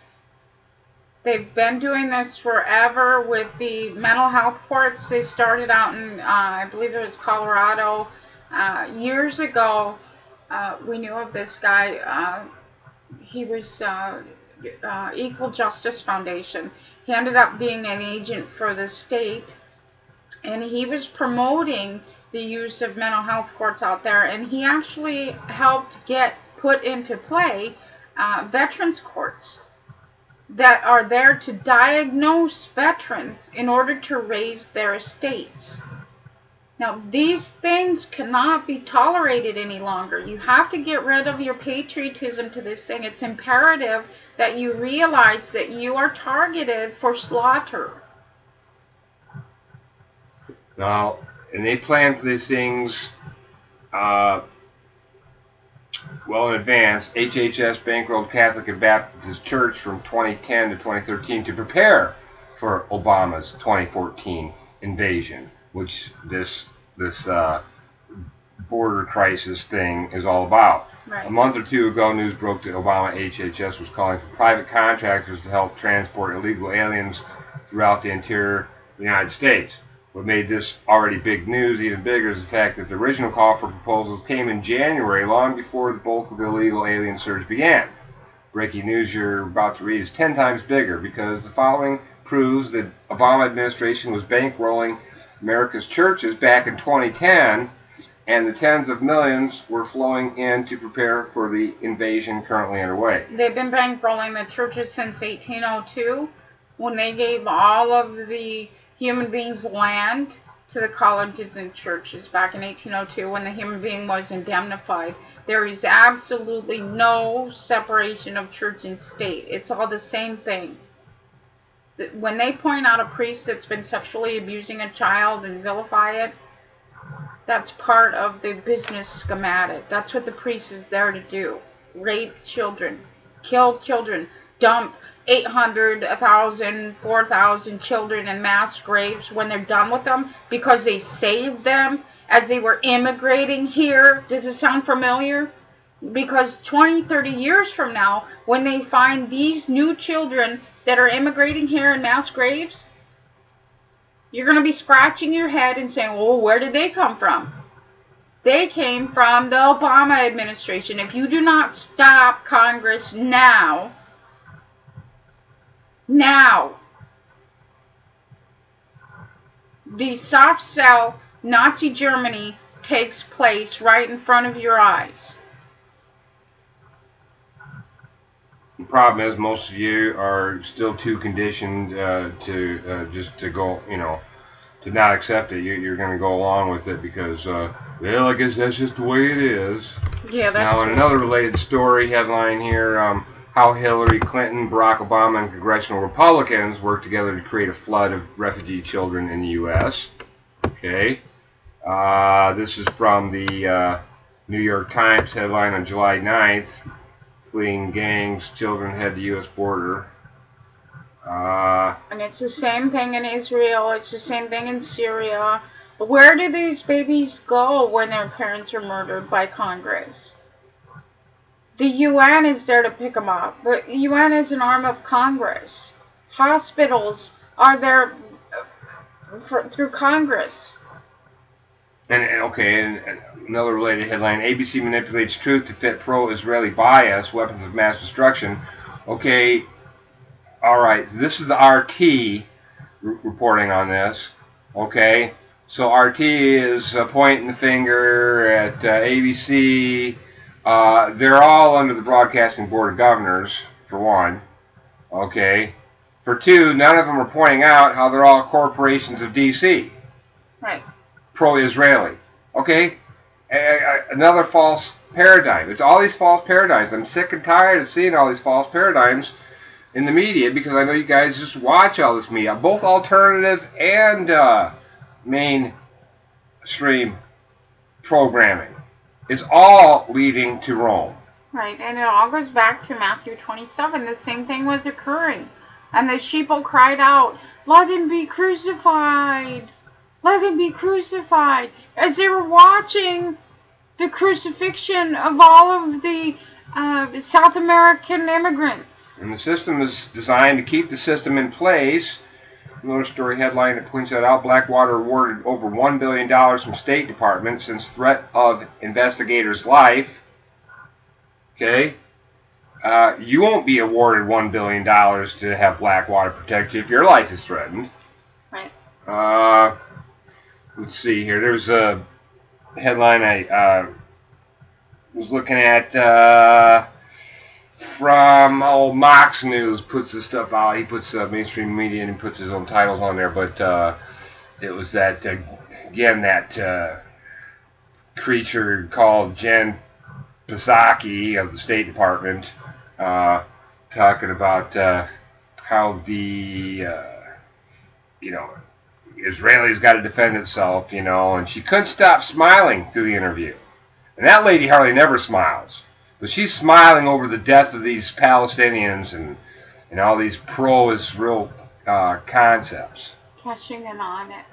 They've been doing this forever with the mental health courts. They started out in, uh, I believe it was Colorado. Uh, years ago, uh, we knew of this guy. Uh, he was uh, uh, Equal Justice Foundation. He ended up being an agent for the state, and he was promoting the use of mental health courts out there, and he actually helped get put into play uh, veterans courts that are there to diagnose veterans in order to raise their estates. Now, these things cannot be tolerated any longer. You have to get rid of your patriotism to this thing. It's imperative that you realize that you are targeted for slaughter. Now, and they plan for these things uh, well in advance. H H S bankrolled Catholic and Baptist Church from twenty ten to twenty thirteen to prepare for Obama's twenty fourteen invasion, which this this uh, border crisis thing is all about. Right. A month or two ago, news broke that Obama H H S was calling for private contractors to help transport illegal aliens throughout the interior of the United States. What made this already big news even bigger is the fact that the original call for proposals came in January, long before the bulk of the illegal alien surge began. Breaking news you're about to read is ten times bigger, because the following proves that the Obama administration was bankrolling America's churches back in twenty ten, and the tens of millions were flowing in to prepare for the invasion currently underway. They've been bankrolling the churches since eighteen oh two, when they gave all of the human beings land to the colleges and churches back in eighteen oh two, when the human being was indemnified. There is absolutely no separation of church and state. It's all the same thing. When they point out a priest that's been sexually abusing a child and vilify it, that's part of the business schematic. That's what the priest is there to do. Rape children, kill children, dump eight hundred, one thousand, four thousand children in mass graves when they're done with them because they saved them as they were immigrating here. Does it sound familiar? Because twenty, thirty years from now, when they find these new children that are immigrating here in mass graves, you're going to be scratching your head and saying, well, where did they come from? They came from the Obama administration. If you do not stop Congress now, now, the soft cell Nazi Germany takes place right in front of your eyes. The problem is most of you are still too conditioned uh, to uh, just to go, you know, to not accept it. You, you're going to go along with it because, uh, well, I guess that's just the way it is. Yeah, that's Now, in true. another related story headline here, um, how Hillary Clinton, Barack Obama, and congressional Republicans worked together to create a flood of refugee children in the U S Okay. Uh, this is from the uh, New York Times headline on July ninth. Fleeing gangs, children head to U S border. Uh, And it's the same thing in Israel. It's the same thing in Syria. Where do these babies go when their parents are murdered by Congress? The U N is there to pick them up. The U N is an arm of Congress. Hospitals are there for, through Congress. And, and okay, and, and another related headline: A B C manipulates truth to fit pro-Israeli bias, weapons of mass destruction. Okay, all right. So this is the R T r reporting on this. Okay, so R T is uh, pointing the finger at uh, A B C. Uh, they're all under the Broadcasting Board of Governors, for one. Okay, for two, none of them are pointing out how they're all corporations of D C. Right. Pro-Israeli. Okay? A a another false paradigm. It's all these false paradigms. I'm sick and tired of seeing all these false paradigms in the media because I know you guys just watch all this media, both alternative and uh, mainstream programming. It's all leading to Rome. Right, and it all goes back to Matthew twenty-seven. The same thing was occurring. And the sheeple cried out, "Let him be crucified! Let him be crucified," as they were watching the crucifixion of all of the uh, South American immigrants. And the system is designed to keep the system in place. Another story headline that points that out: Blackwater awarded over one billion dollars from State Department since threat of investigator's life. Okay? Uh, you won't be awarded one billion dollars to have Blackwater protect you if your life is threatened. Right. Uh... Let's see here. There's a headline I uh, was looking at uh, from old Mox News. Puts this stuff out. He puts uh, mainstream media and he puts his own titles on there. But uh, it was that uh, again that uh, creature called Jen Psaki of the State Department uh, talking about uh, how the uh, you know. Israeli's got to defend itself, you know, and she couldn't stop smiling through the interview. And that lady hardly never smiles. But she's smiling over the death of these Palestinians and, and all these pro-Israel uh, concepts. Cashing in on it.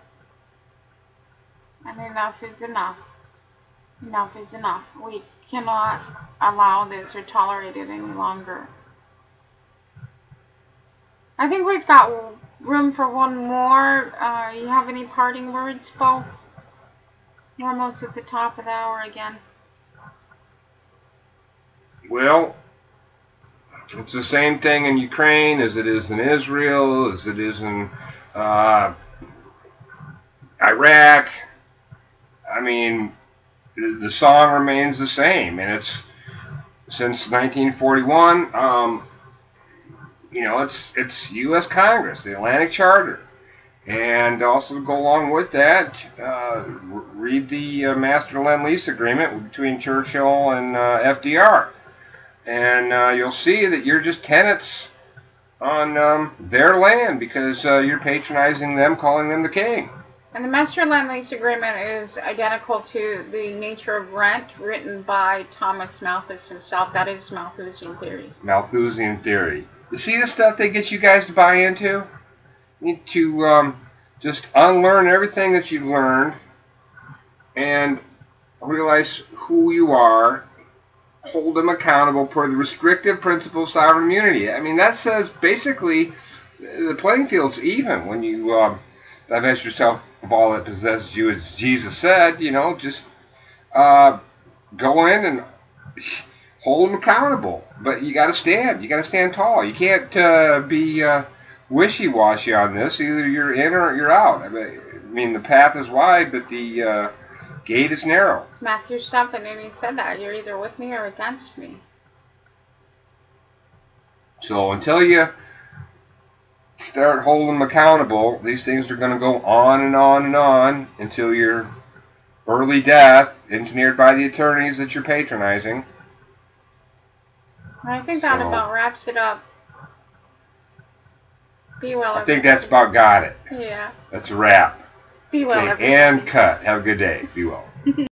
And enough is enough. Enough is enough. We cannot allow this or tolerate it any longer. I think we've got room for one more. Uh, you have any parting words, Bo? We're almost at the top of the hour again. Well, it's the same thing in Ukraine as it is in Israel, as it is in uh, Iraq. I mean, the song remains the same, and it's since nineteen forty-one. Um, You know, it's it's U S Congress, the Atlantic Charter, and also to go along with that, uh, read the uh, Master Lend-Lease Agreement between Churchill and uh, F D R, and uh, you'll see that you're just tenants on um, their land because uh, you're patronizing them, calling them the king. And the Master Lend-Lease Agreement is identical to the Nature of Rent, written by Thomas Malthus himself. That is Malthusian theory. Malthusian theory. You see the stuff they get you guys to buy into? You need to um, just unlearn everything that you've learned and realize who you are, hold them accountable for the restrictive principle of sovereign immunity. I mean, that says basically the playing field's even when you um, divest yourself of all that possesses you, as Jesus said. You know, just uh, go in and hold them accountable. But you got to stand. You got to stand tall. You can't uh, be uh, wishy-washy on this. Either you're in or you're out. I mean, I mean the path is wide, but the uh, gate is narrow. Matthew seven, and he said that you're either with me or against me. So until you start holding them accountable, these things are going to go on and on and on until your early death, engineered by the attorneys that you're patronizing. I think that So, about wraps it up. Be well, I think that's about got it. Yeah. That's a wrap. Be well, Okay, everybody. and cut. Have a good day. Be well.